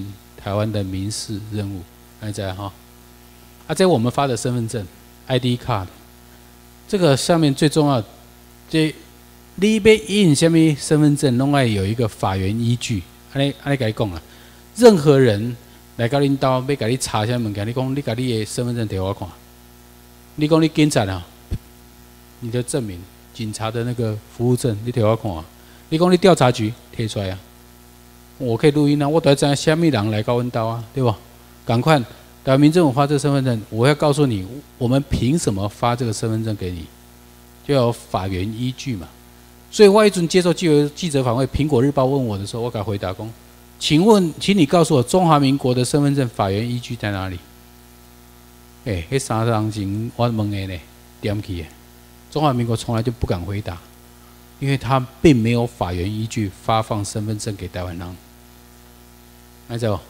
台湾的民事任务，还在哈。这我们发的身份证 ID card， 这个上面最重要，这你要印什么身份证，拢爱有一个法源依据。安尼甲你讲啊，任何人来到恁兜要甲你查啥物件，你讲你甲你的身份证摕我看，你讲你警察啊，你的证明，警察的那个服务证，你摕我看啊，你讲你调查局摕出来啊，我可以录音啊，我都知道啥物人来到阮兜啊，对不？赶快。台湾民政府发这个身份证，我要告诉你，我们凭什么发这个身份证给你？就要有法源依据嘛。所以我一阵接受记者访问，苹果日报问我的时候，我给他回答说：“请问，请你告诉我，中华民国的身份证法源依据在哪里？”那三个人前我问的呢，点起的。中华民国从来就不敢回答，因为他并没有法源依据发放身份证给台湾人。来走。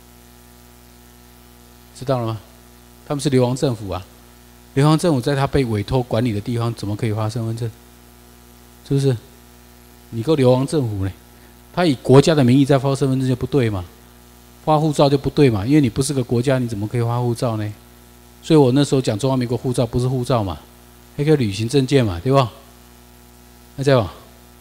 知道了吗？他们是流亡政府啊，流亡政府在他被委托管理的地方，怎么可以发身份证？是不是？你个流亡政府呢？他以国家的名义在发身份证就不对嘛，发护照就不对嘛，因为你不是个国家，你怎么可以发护照呢？所以我那时候讲中华民国护照不是护照嘛，那个旅行证件嘛，对吧？那这样，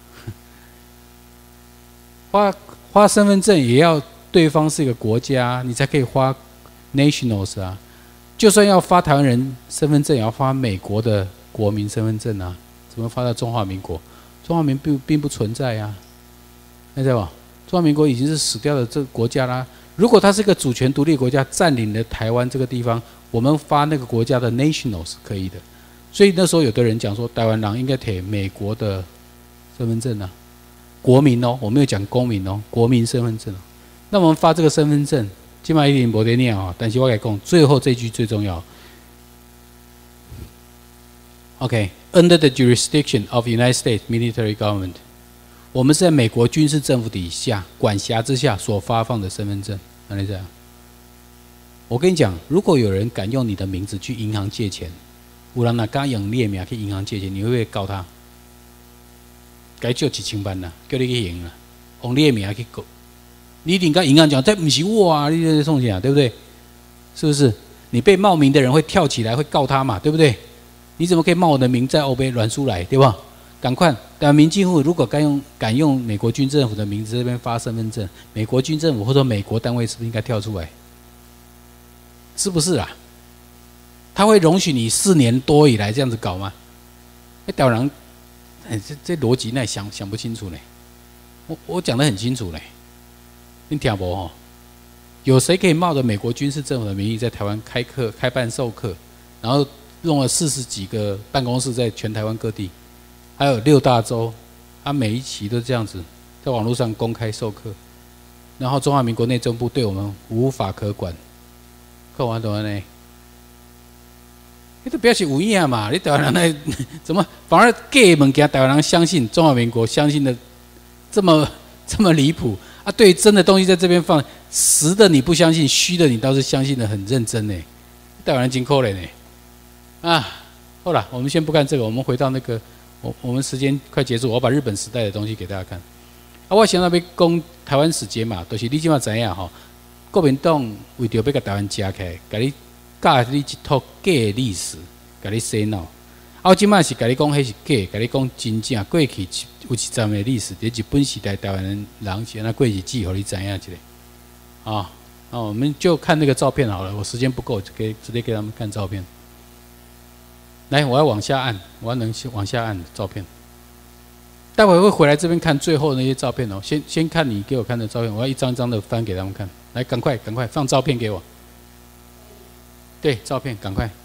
发身份证也要对方是一个国家，你才可以发。Nationals 啊，就算要发台湾人身份证，也要发美国的国民身份证啊，怎么发到中华民国？中华民国并不存在啊，知道吧？中华民国已经是死掉的这个国家啦。如果它是一个主权独立国家，占领了台湾这个地方，我们发那个国家的 Nationals 是可以的。所以那时候有的人讲说，台湾人应该摕美国的身份证啊，国民哦，我没有讲公民哦，国民身份证哦。那我们发这个身份证。今麦一定没得念啊，但是我来讲，最后这句最重要。OK，under the jurisdiction of United States military government， 我们是在美国军事政府底下管辖之下所发放的身份证。哪里这样？我跟你讲，如果有人敢用你的名字去银行借钱，有人拿刚用列名去银行借钱，你会不会告他？该借1000万啦，叫你去赢啦，用列名去告。你一定跟银行讲，这不是我啊，你这送钱啊，对不对？是不是？你被冒名的人会跳起来，会告他嘛，对不对？你怎么可以冒我的名在欧北乱出来，对吧？赶快，但民进府如果敢用美国军政府的名字这边发身份证，美国军政府或者美国单位是不是应该跳出来？是不是啊？他会容许你4年多以来这样子搞吗？台湾人，这逻辑那想不清楚呢。我讲得很清楚嘞。你听无吼？有谁可以冒着美国军事政府的名义在台湾开办授课，然后弄了40几个办公室在全台湾各地，还有6大洲，每一期都这样子在网络上公开授课，然后中华民国内政部对我们无法可管，看完怎么呢？你都表示有影嘛？你台湾人来怎么反而假物件台湾人相信，中华民国相信的这么离谱？对真的东西在这边放，实的你不相信，虚的你倒是相信的很认真呢。台湾人真可怜呢。好了，我们先不看这个，我们回到那个，我们时间快结束，我把日本时代的东西给大家看。我想要讲台湾史节嘛，就是你起码知影吼，国民党为着要甲台湾夹起来，甲你教你一套假的历史，甲你洗脑。我即摆是甲你讲，迄是假，甲你讲真正过去有一站的历史，在日本时代台湾人是安那过日子，互你知影一下。我们就看那个照片好了。我时间不够，就直接给他们看照片。来，我要往下按，我要能往下按照片。待会会回来这边看最后那些照片哦。先看你给我看的照片，我要一张张的翻给他们看。来，赶快放照片给我。对，照片赶快。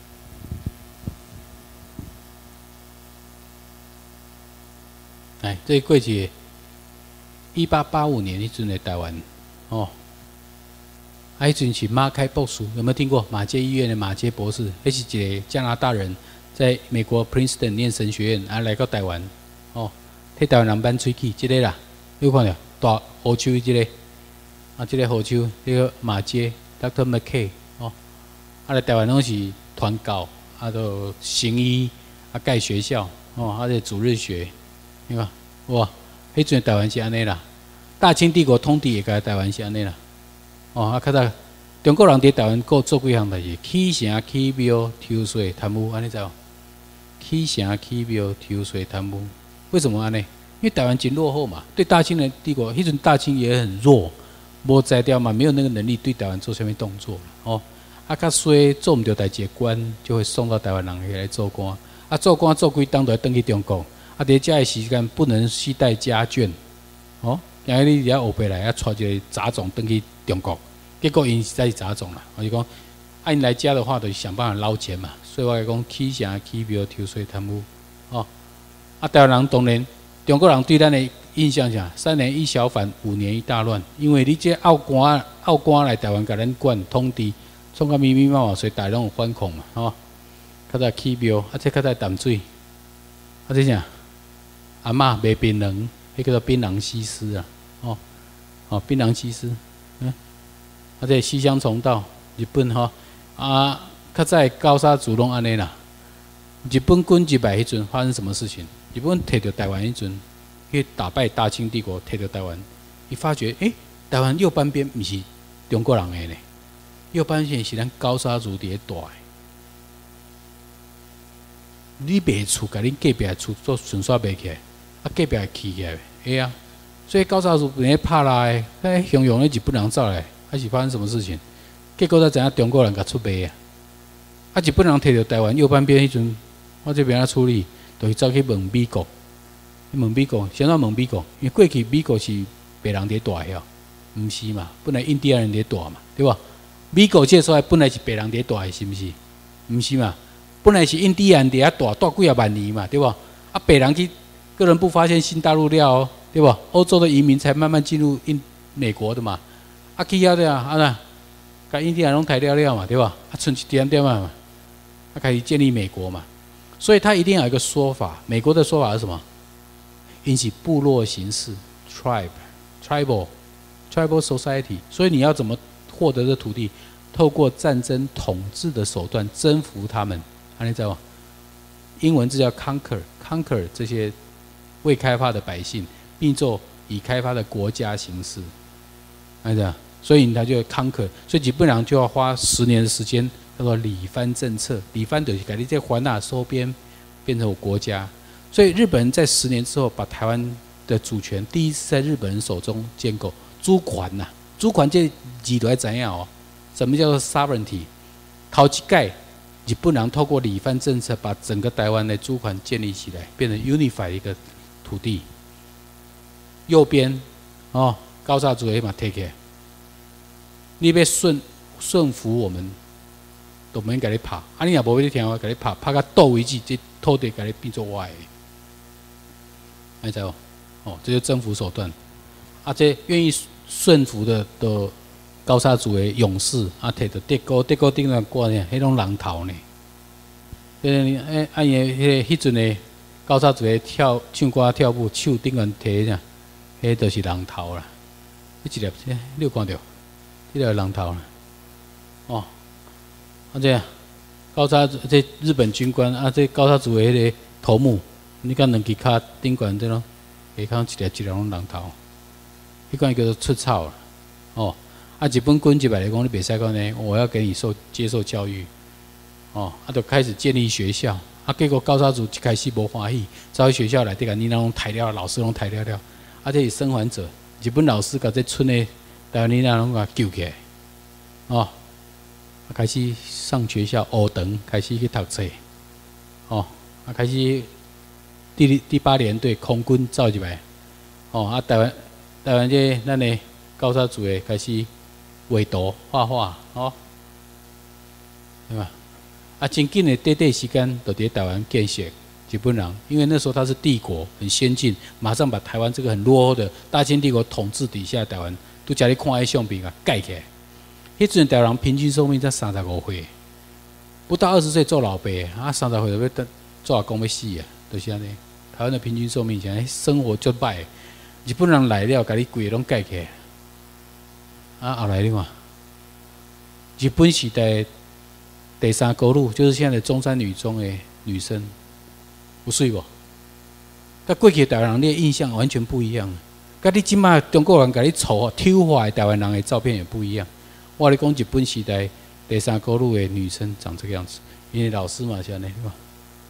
哎，这过去1885年迄阵的台湾哦，迄阵是马开博士，有没有听过马偕医院的马偕博士？那是一个加拿大人，在美国 Princeton 念神学院，来到台湾哦，替台湾人扳喙齿，这个啦，你看到大河手这个，这个河手这个马偕 Dr. McKay 哦，来台湾拢是传教，都行医，盖学校哦，这主日学。你看，哇，迄阵台湾是安尼啦，大清帝国通敌也甲台湾是安尼啦， 啊，较早中国人伫台湾做几项代志，起城起庙抽税贪污，安尼知无？起城起庙抽税贪污，为什么安尼？因为台湾真落后嘛，对大清的帝国，迄阵大清也很弱，无才调嘛，没有那个能力对台湾做什么动作哦。啊，较衰做唔到代志，官就会送到台湾人来做官。啊，做官做几当就要登去中国。啊，伫遮的时间不能携带家眷，哦，因为你遐学回来，啊，带一个杂种登去中国，结果因实在是杂种啦。我就讲，啊，因来遮的话，就想办法捞钱嘛。所以我讲起城起庙抽税贪污，哦，啊，台湾人当然，中国人对咱的印象啥？3年一小反，5年一大乱。因为你这澳官来台湾，甲咱管通知。创甲密密麻麻，所以大家拢有反抗嘛，吼。较早起庙，啊，这较早淡水，啊，这啥？阿嬷卖槟榔，迄叫做槟榔西施啊，哦，哦，槟榔西施，啊，这西乡重道，日本吼，啊，较早高沙族拢安尼啦。日本军入来迄阵发生什么事情？日本摕到台湾迄阵，去打败大清帝国，摕到台湾，伊发觉，台湾右半边毋是中国人的呢。右半边是咱高沙族伫咧住的，你卖厝，甲恁隔壁的厝做顺刷卖起来，啊隔壁会起起来，会啊。所以高沙族伫咧拍拉的，汹涌的日本人走来，还是发生什么事情？结果才知影中国人甲出卖啊。啊日本人摕到台湾右半边迄阵，我这边怎处理？就是走去问美国，问美国，先怎问美国？因为过去美国是白人伫住遐，毋是嘛？本来印第安人伫住嘛，对吧？美国这所在本来是白人伫住的，是毋是？毋是嘛？本来是印第安伫遐住几啊万年嘛，对吧？啊，白人去个人不发现新大陆了哦，对吧？欧洲的移民才慢慢进入美国的嘛。啊，去遐的啊，那甲印第安拢抬了嘛，对吧？啊，剩一点点嘛，啊，开始建立美国嘛。所以他一定要有一个说法，美国的说法是什么？引起部落形式 （tribal society）。所以你要怎么获得这土地？透过战争统治的手段征服他们，你知道吗？英文字叫 conquer 这些未开发的百姓，并做已开发的国家形式，你知道？所以他就 conquer， 所以日本人就要花10年的时间，叫做理番政策。理番就是改你这环纳收编，变成我国家。所以日本人在10年之后，把台湾的主权第一次在日本人手中建构。主权呐，主权这字就要知影哦。什么叫做 sovereignty？ 头一届日本人透过理番政策，把整个台湾的主权建立起来，变成 unified 一个土地。右边哦，高沙族的嘛 take care， 你要顺服我们，都免甲你拍。啊，你若无要听话，甲你拍到倒为止，这土地甲你变做我的，你知无？哦，这就是征服手段。啊，这愿意顺服的都。高沙族的勇士啊，摕着德国顶上挂呢，迄种人头呢。按迄阵的高沙族的唱歌跳舞，手顶上摕啥？迄就是人头啦。迄一粒，你有看到？迄个人头啦。哦，啊这高沙这日本军官啊，这高沙族的迄个头目，你看两支脚顶管这种，下骹一粒拢人头，迄款叫做出草啦。哦。啊！日本军入来讲，你袂使讲呢，我要给你接受教育，哦，啊，就开始建立学校，啊，结果高沙族一开始无欢喜，走去学校内底甲你拢抬了，老师拢抬了，啊，这是生还者，日本老师甲这村的台湾囡仔拢甲救起来，哦，开始上学校学堂，开始去读册，哦，啊，开始第8联队空军走入来，哦，啊，台湾这咱的高沙族的开始。画图、画画，哦，对吧？啊，真紧的短时间就伫台湾建设日本人，因为那时候他是帝国，很先进，马上把台湾这个很落后的大清帝国统治底下的台湾，都叫你看迄相片啊盖起来。迄阵台湾人平均寿命才35岁，不到20岁做老爸，啊，30岁就要做阿公要死啊，就是安尼。台湾的平均寿命现在生活就歹，日本人来了，甲你规个拢盖起来。啊，后来你看，日本时代第3高路就是现在的中山女中的女生，有水无？甲过去台湾人的印象完全不一样。甲你即马中国人甲你丑丑化的台湾人的照片也不一样。 我咧讲日本时代第三高路的女生长这个样子，因为老师嘛是安尼，对吧？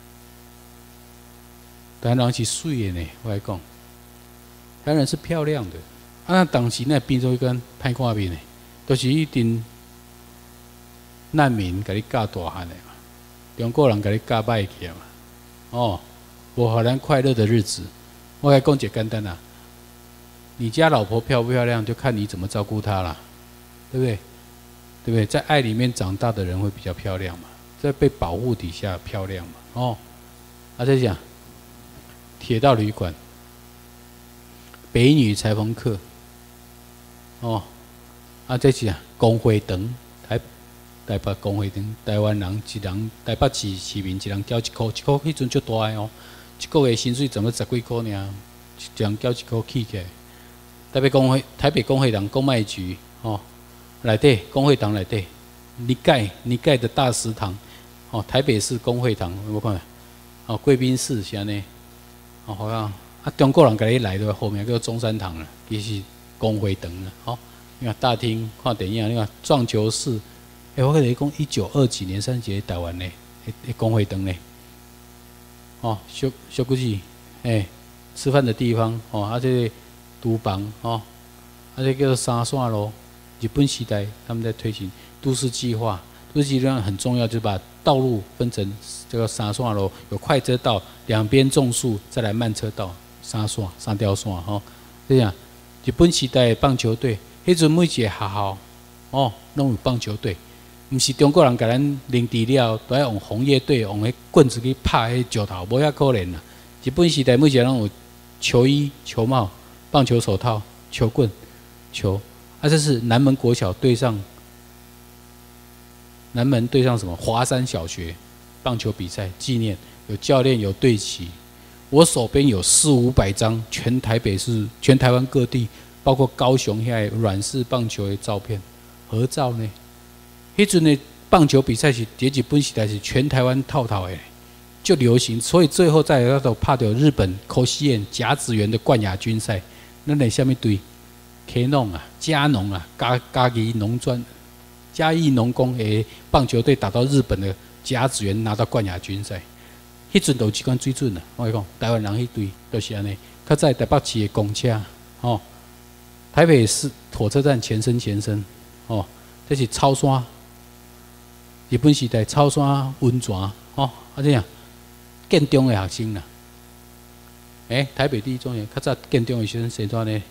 台湾人是水的呢，我来讲，台湾人是漂亮的。啊，当时那变做一根歹看面的，都是一定难民给你教大汉的嘛，中国人给你教歹去嘛。哦，我好难快乐的日子，我来讲简简单啊。你家老婆漂不漂亮，就看你怎么照顾她啦，对不对？对不对？在爱里面长大的人会比较漂亮嘛，在被保护底下漂亮嘛。哦，再讲铁道旅馆，北女裁缝课。哦，这是工会堂，台北工会堂，台湾人一人，台北市民一人交1箍，1箍迄阵足大个哦，一个月薪水怎么10几箍尔，一人交1箍起起来。台北工会堂公卖局哦，内底工会堂内底，你盖的大食堂哦，台北市工会堂有无看？哦，贵宾室是安尼，哦好像中国人甲你来对吧？后面叫中山堂啦，其实。工会堂啦，好，你看大厅看电影，你看撞球室，我跟你讲，1920几年3节台湾嘞，工会堂嘞，哦，小故事，吃饭的地方，哦，这厨房，哦，这叫做三线路。日本时代他们在推行都市计划，都市计划很重要，就是把道路分成这个三线路，有快车道，两边种树，再来慢车道，三条线，哈，这样。日本时代的棒球队，迄阵每一个学校哦，拢有棒球队，毋是中国人甲咱领地了，都要用红叶队用迄棍子去拍迄石头，无遐可怜啦。日本时代每一个人有球衣、球帽、棒球手套、球棍、球，这是南门国小对上什么华山小学棒球比赛纪念，有教练有队旗。我手边有400、500张全台湾各地，包括高雄遐软式棒球的照片合照呢。迄阵的棒球比赛是日本时代是全台湾套的，就流行，所以最后在那头拍到日本口西彦甲子园的冠亚军赛，那下面对 K 农啊、嘉农啊、嘉义农工的棒球队打到日本的甲子园拿到冠亚军赛。迄阵就有一款水准啦，我讲台湾人迄队都是安尼。较早台北市的公车，哦，台北市火车站前身，哦，这是草山，日本时代草山温泉，哦，这样建中的学生啦，台北第一中学，较早建中的学生穿怎呢？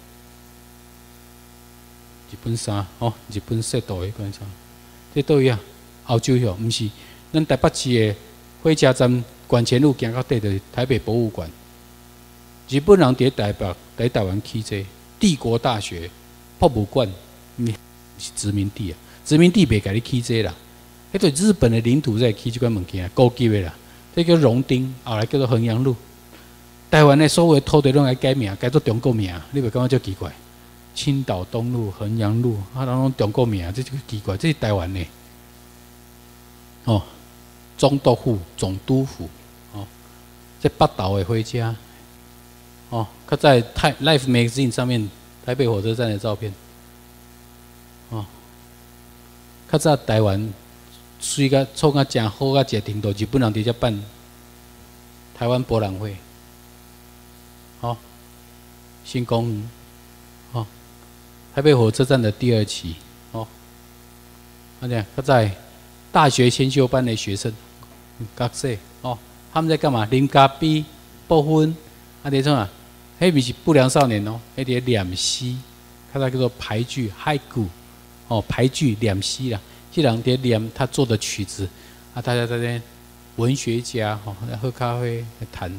日本衫，哦，日本色度的款衫，这倒一啊，澳洲哟，毋是，咱台北市的火车站。管前路行到底就是台北博物馆。日本人在台湾起这帝国大学、博物馆，是殖民地啊，殖民地袂甲你起这啦。迄对日本的领土在起这款物件，高级的啦。这叫荣町，后来叫做衡阳路。台湾的所有的土地拢来改名，改做中国名，你袂感觉足奇怪？青岛东路、衡阳路，拢中国名，这就奇怪，这是台湾的。哦，总督府。在北投的火车，哦，他在 Life Magazine 上面台北火车站的照片，哦，较早台湾水甲创甲真好甲一个程度，日本人直接办台湾博览会，哦，新公园，哦，台北火车站的第2期，哦，这样较早大学先修班的学生，学生，哦。他们在干嘛？啉咖啡、爆婚，那种啊，迄不是不良少年哦，迄个念诗，看他叫做俳句、俳句，哦，俳句、念诗啦。这人在念他做的曲子，大家在那文学家哦，喝咖啡来谈，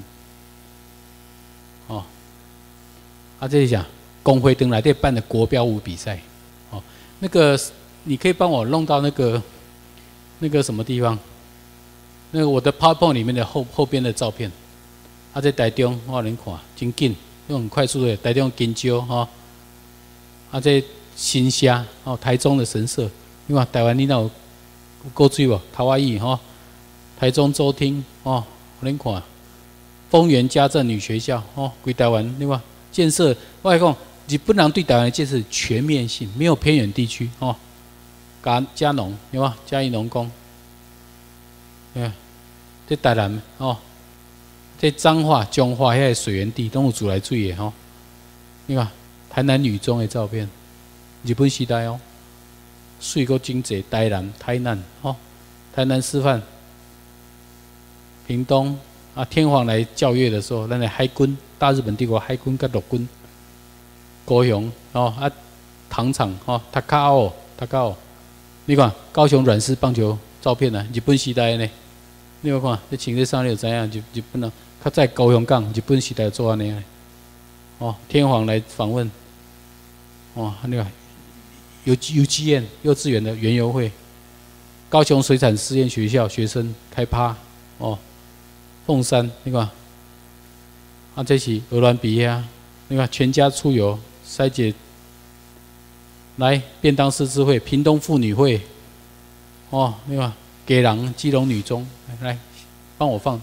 哦，这里讲工会灯来这办的国标舞比赛，哦，那个你可以帮我弄到那个什么地方？那个我的 PowerPoint 里面的后边的照片，在台中我能看，真紧，用很快速的台中金蕉哈，在新虾哦，台中的神社，你看台湾你那有够水无？桃花峪哈，台中州厅哦，我能看，丰原家政女学校哦，归台湾对吧？建设我来讲，日本人对台湾的建设全面性，没有偏远地区哦。 嘉农有无？嘉义农工，对，这台南哦，这彰化、彰化遐个水源地拢有自来水的吼。你看台南女中的照片，日本时代哦，水够真济，台南、台南哦，台南师范、屏东啊，天皇来教阅的时候，咱的海军，大日本帝国海军甲陆军，高雄哦啊，糖厂哦，塔卡奥，你看高雄软式棒球照片啊，日本时代呢，你有看，你穿这衫你就知影，日本啊，较在高雄港，日本时代做安尼个，哦，天皇来访问，哦，那个有机院幼稚园的园游会，高雄水产试验学校学生开趴，哦，凤山，你看，啊，这是鹅銮鼻啊，你看全家出游，塞姐。来，便当师资会、屏东妇女会，哦，那个给郎基隆女中，来帮我放。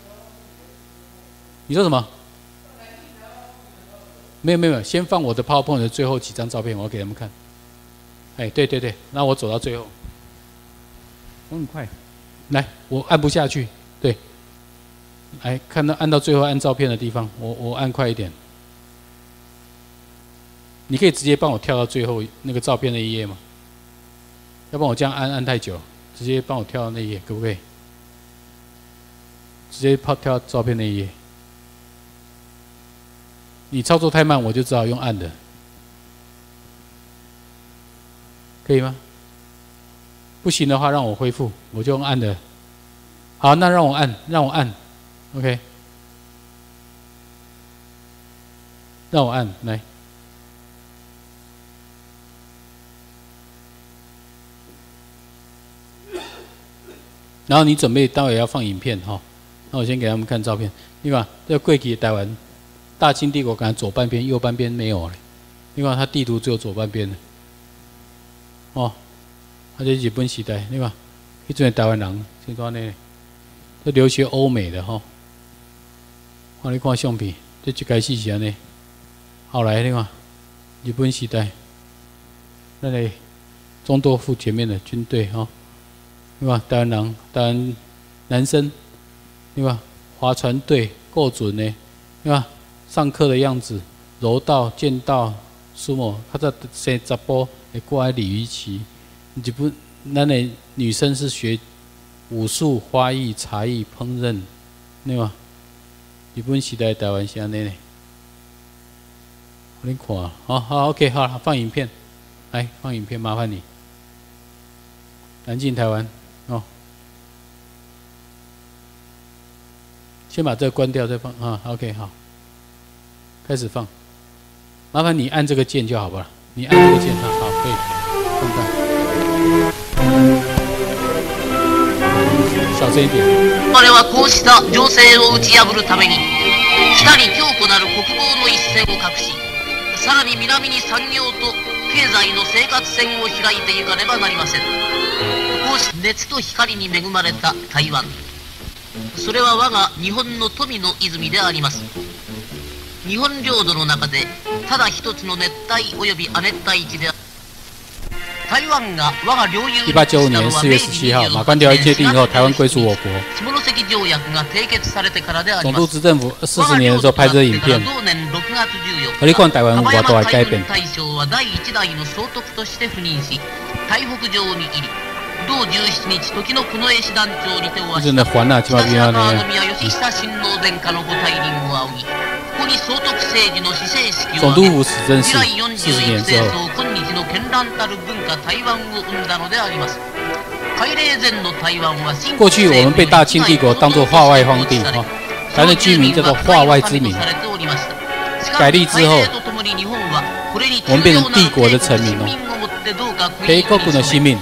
你说什么？没有，先放我的 PowerPoint 的最后几张照片，我要给他们看。哎，对，那我走到最后，我很快。来，我按不下去，对。来，看到按到最后按照片的地方，我按快一点。你可以直接帮我跳到最后那个照片那一页吗？要不然我这样按太久，直接帮我跳到那一页，可不可以？直接跳到照片那一页。你操作太慢，我就只好用按的，可以吗？不行的话，让我恢复，我就用按的。好，那让我按 ，OK， 让我按来。然后你准备待会要放影片哈，那我先给他们看照片。你看这个过去的台湾，大清帝国刚才左半边、右半边没有了。你看它地图只有左半边的，哦，它这日本时代，你看，迄阵台湾人是怎呢？这留学欧美的哈。我你看相片，这一开始是安尼，后来你看日本时代，那里中多副前面的军队哈。对吧？台湾男生，对吧？划船队够准呢，对吧？上课的样子，柔道、剑道、苏某，较早生查甫会挂在鲤鱼旗。日本咱的女生是学武术、花艺、茶艺、烹饪，对吧？日本时代台湾是安尼呢。你看，好 ，OK， 好了，放影片，来放影片，麻烦你。南进台湾。哦，先把这个关掉，再放啊。OK， 好，开始放。麻烦你按这个键就好吧？你按这个键，好，可以放大，小声一点。 我々はこうした情勢を打ち破るために、北に強固なる国防の一線を画し、さらに南に産業と経済の生活線を開いていかねばなりません。こうし熱と光に恵まれた台湾、それは我が日本の富の泉であります。日本領土の中でただ一つの熱帯および亜熱帯地で台湾が我が領有 1895年4月17号，马关条约定以后，台湾归属我国。总督执政府40年的时候拍这个影片，何里看台湾我都还改变。真的还啊，起码比那个。总督府始政是40年之后。过去我们被大清帝国当作化外皇帝哈，台湾的居民叫做化外之民。改立之后，我们变成帝国的臣民哦，陪国君的性命。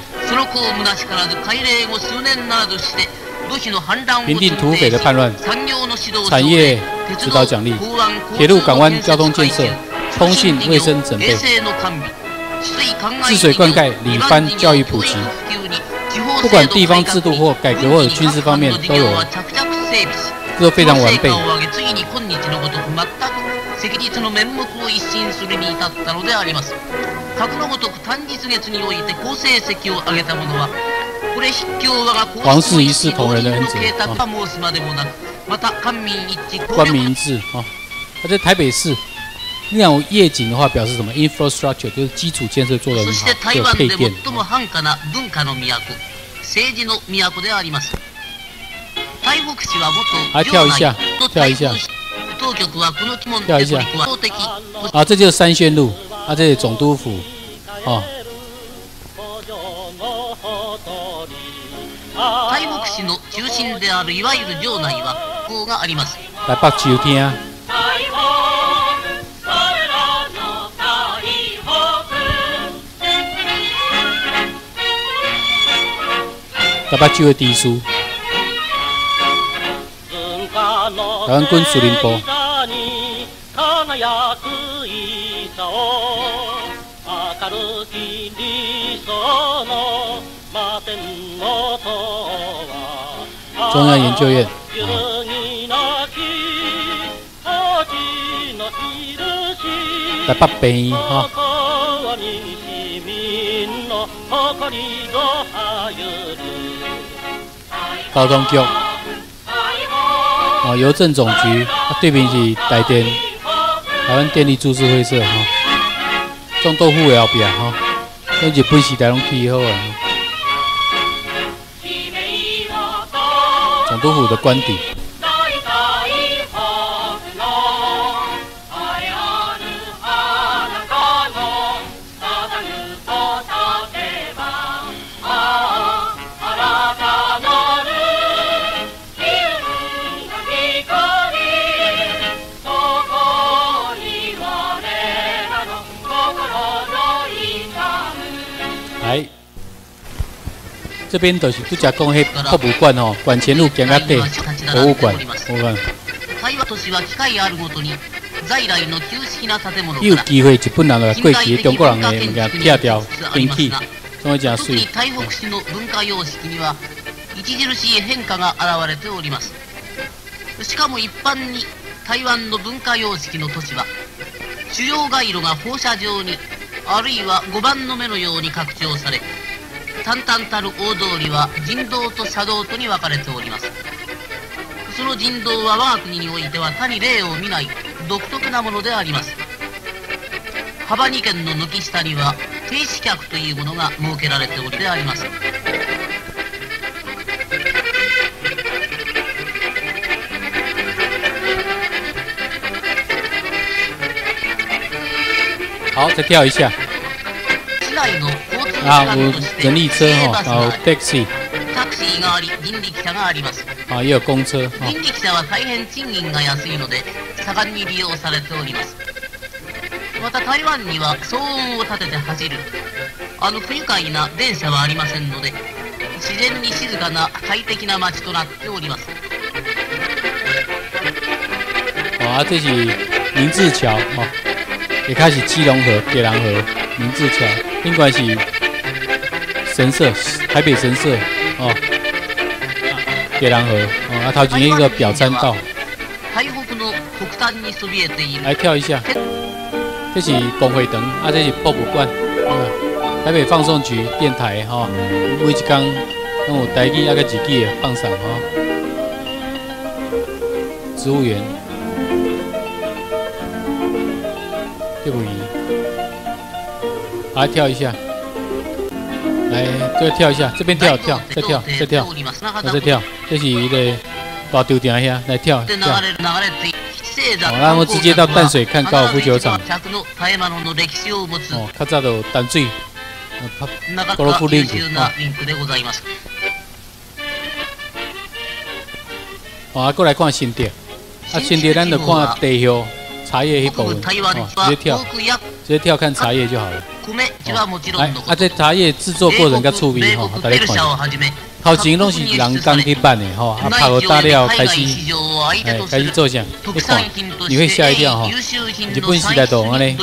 平定土匪的叛乱，产业指导奖励，铁路港湾交通建设，通信卫生整备，治水灌溉，领班教育普及，不管地方制度或改革或者军事方面都有，都非常完备。 赤日の面目を一新するに至ったのであります。格のごとく単日月において好成績を上げた者は、これ筆教我が皇室一致同人の計画は申すまでもなく、また官民一致官民一致啊。在台北市，那种夜景的话，表示什么 ？infrastructure 就是基础建设做得很好，有配电。 最も繁華な文化の都、政治の都であります。台北市は元跳一下，跳一下， 当局はこの鬼門で取り組む的。 啊，这就是三宣路，啊，这里总督府，哦。 台北市の中心であるいわゆる城内はこうがあります。 来北州听。台北州的地书，台湾军属林部。中央研究院。台北病院哈。交通局。邮政总局，对面是台电，台湾电力株式会社哈。种豆腐的后壁哈，咱日本时代拢起好啊。总督府的官邸。来，这边就是拄则讲迄博物馆哦，馆前路行到底，博物馆。有机会日本人来过去中国人的物件拆掉、电器，所以真水。 台北市の文化様式には著しい変化が現れております。しかも一般に台湾の文化様式の都市は主要街路が放射状にあるいは5番の目のように拡張され、淡々たる大通りは人道と車道とに分かれております。その人道は我が国においては他に例を見ない独特なものであります。幅2軒の軒下には停止客というものが設けられておりであります。 好，再跳一下。啊，有人力车哈，然后 taxi。 タクシーがあり、人力車があります。 啊，也有公车。 人力車は大変賃金が安いので盛んに利用されております。また台湾には騒音を立てて走る不愉快な電車はありませんので、自然に静かな快適な街となっております。 啊，这是明治桥哦。也开始基隆河、铁栏河、明治桥，另外是神社，台北神社哦，铁栏河哦，头前一个表参道。来跳一下，这是公会堂，啊，这是博物馆，台北放送局电台哈，每一天拢有台语啊个日语的放送哈，植物园。对不？来跳一下，来再跳一下，这边跳，再跳，再跳，再跳，这是一个大丢点遐，来跳。好，那我直接到淡水看高尔夫球场。哦，较早就淡水，高尔夫林哦，过来看新店，啊，新店咱就看地标。茶叶一部分，直接跳看茶叶就好了。来，啊，这茶叶制作过程较趣味吼，大家看。头前拢是人工去办的吼，啊，拍好大料开始，开始做啥？你看，你会吓一跳哈。日本时代都安尼。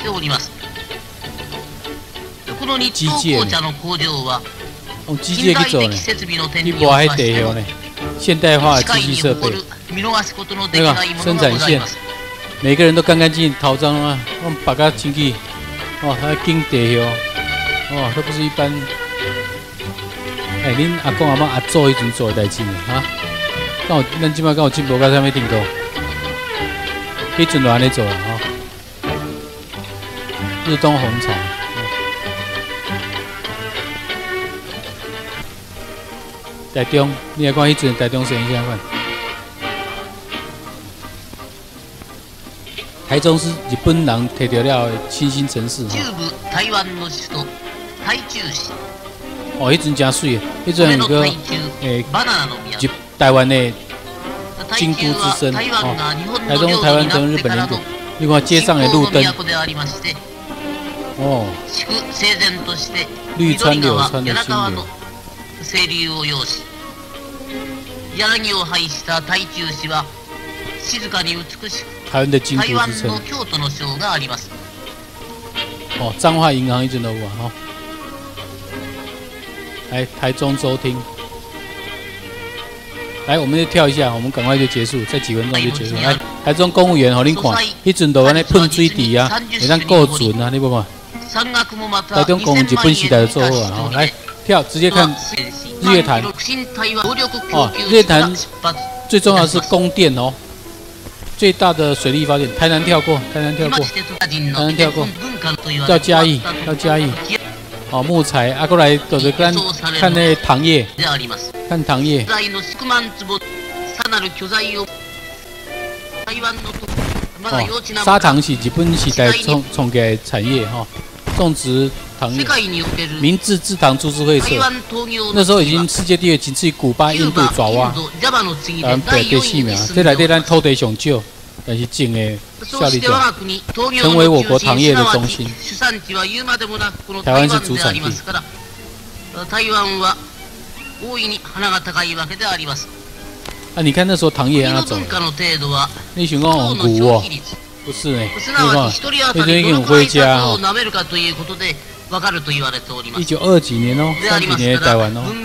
机械，用机械去做呢，你无迄地标呢？现代化的机器设备，那个生产线。 每个人都干干净净，头脏啊，我们把它清气，哦，还经地哦，哦，都不是一般。哎，恁阿公阿妈阿祖迄阵做的代志哈，咱即摆敢有进步到啥物程度？迄阵就安尼做啊，吼。日东红茶。台中，你来看迄阵台中生意啥款？台中是日本人摕到了新兴城市。 中部台湾の首都台中市。 哦，迄阵真水，迄阵有个日台湾的京都之声哦，台中台湾跟日本领土。你看街上的路灯，哦，绿川流川的清流。 清流を要し、柳を配した台中市は静かに美しく、 台湾的京都台湾之称。 の京都の章があります。 哦，彰化银行一直都有啊，哈。来，台中州厅。来，我们就跳一下，我们赶快就结束，再几分钟就结束。来，台中公务员，吼，恁看，迄阵都安尼喷水池啊，会当顾船啊，你无看？台中公日本时代就做好啊，吼，来跳，直接看日月潭。哦，日月潭最重要的是供电哦，最大的水力发电，台南跳过，台南跳过，台南跳过，要嘉义，要嘉义。哦，木材啊，过来就是看那个糖业，看糖业。哦，砂糖是日本时代创起的产业哈，种植糖业。明治制糖株式会社，那时候已经世界第二，仅次于古巴、印度、爪哇，第四名。这内底咱土地上少，但是种的效率高，成为我国糖业的中心。台湾是主产地。啊，你看那时候糖业安怎走？你想讲红牛哦？不是呢，你看，那边有灰家哈。1920几年哦，30几年的台湾哦。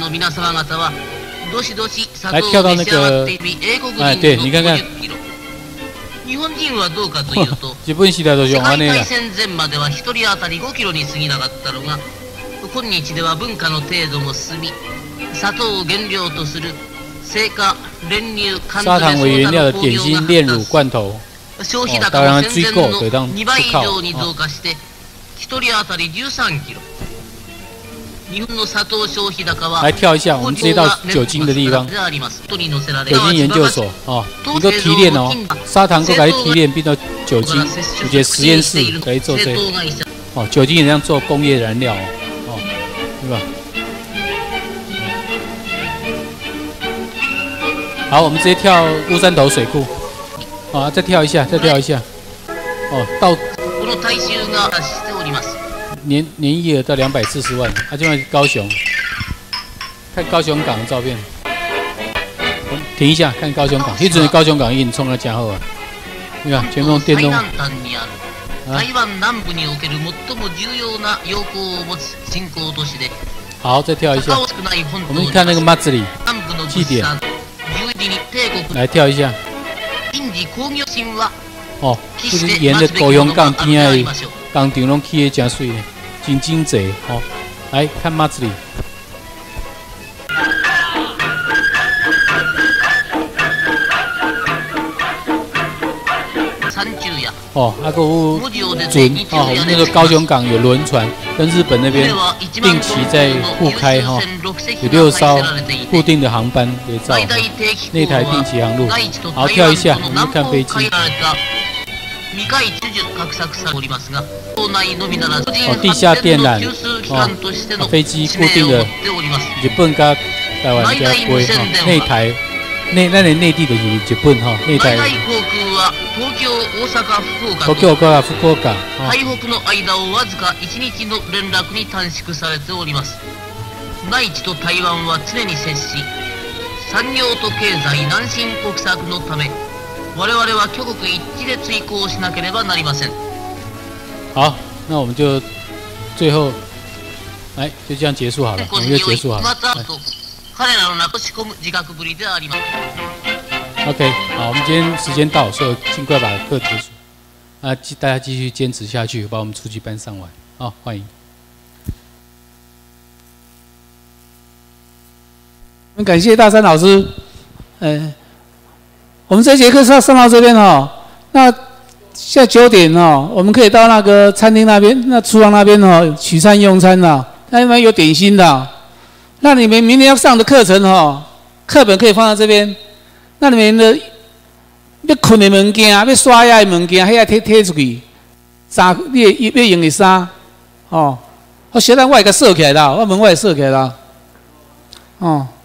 来跳到那个，哎，对你看看。 日本人はどうかというと、 日本時代と世界ね大戦前までは1人当たり5キロに過ぎなかったのが、今日では文化の程度も進み、砂糖を原料とする製菓、練乳、缶砂糖为原料的詰点心、炼乳、罐头， 消費高も戦前の2倍以上に増加して1人当たり13キロ。日本の砂糖消費高は来跳一下，我们直接到酒精的地方，酒精研究所哦，你都提炼哦，砂糖都来提炼变到酒精，有些实验室可以做这个哦，酒精也这样做工业燃料哦，对吧？好，我们直接跳乌山头水库，啊，再跳一下，再跳一下，哦，到。年营业额到240万，啊，就在高雄，看高雄港的照片。停一下，看高雄港，一直高雄港已经冲到加厚啊。你看，全部用电动。好，再跳一下。我们看那个马子里祭典，来跳一下。哦，就是沿着高雄港边的工厂拢起得真水的。真精济哦，来看马子里。哦，还有轮哦，我们那个高雄港有轮船，跟日本那边定期在互开哈，有6艘固定的航班也造，那台定期航路。好，跳一下，我们看飞机。哦，地下电缆哦，飞机固定的日本跟台湾加飞哈，内台内地的是日本哈，内台。東京から福岡。 台北の間をわずか1日の連絡に短縮されております。内地と台湾は常に接し、産業と経済南進国策のため。我々は挙国一致で追行しなければなりません。 好，那我们就最后，来就这样结束好了，我们就结束好了。 OK， 好，我们今天时间到，所以尽快把课结束。大家继续坚持下去，把我们初级班上完。好，欢迎。 我们感谢大山老师。我们这节课上到这边哦，那现在9点哦，我们可以到那个餐厅那边，那厨房那边哦取餐用餐的，那边有点心的。那你们明天要上的课程哦，课本可以放在这边。那你们的要困的物件、要刷牙的物件，迄个摕出去，衫你要用的衫，哦，我小等我会甲锁起来啦，我门我会锁起来啦，哦。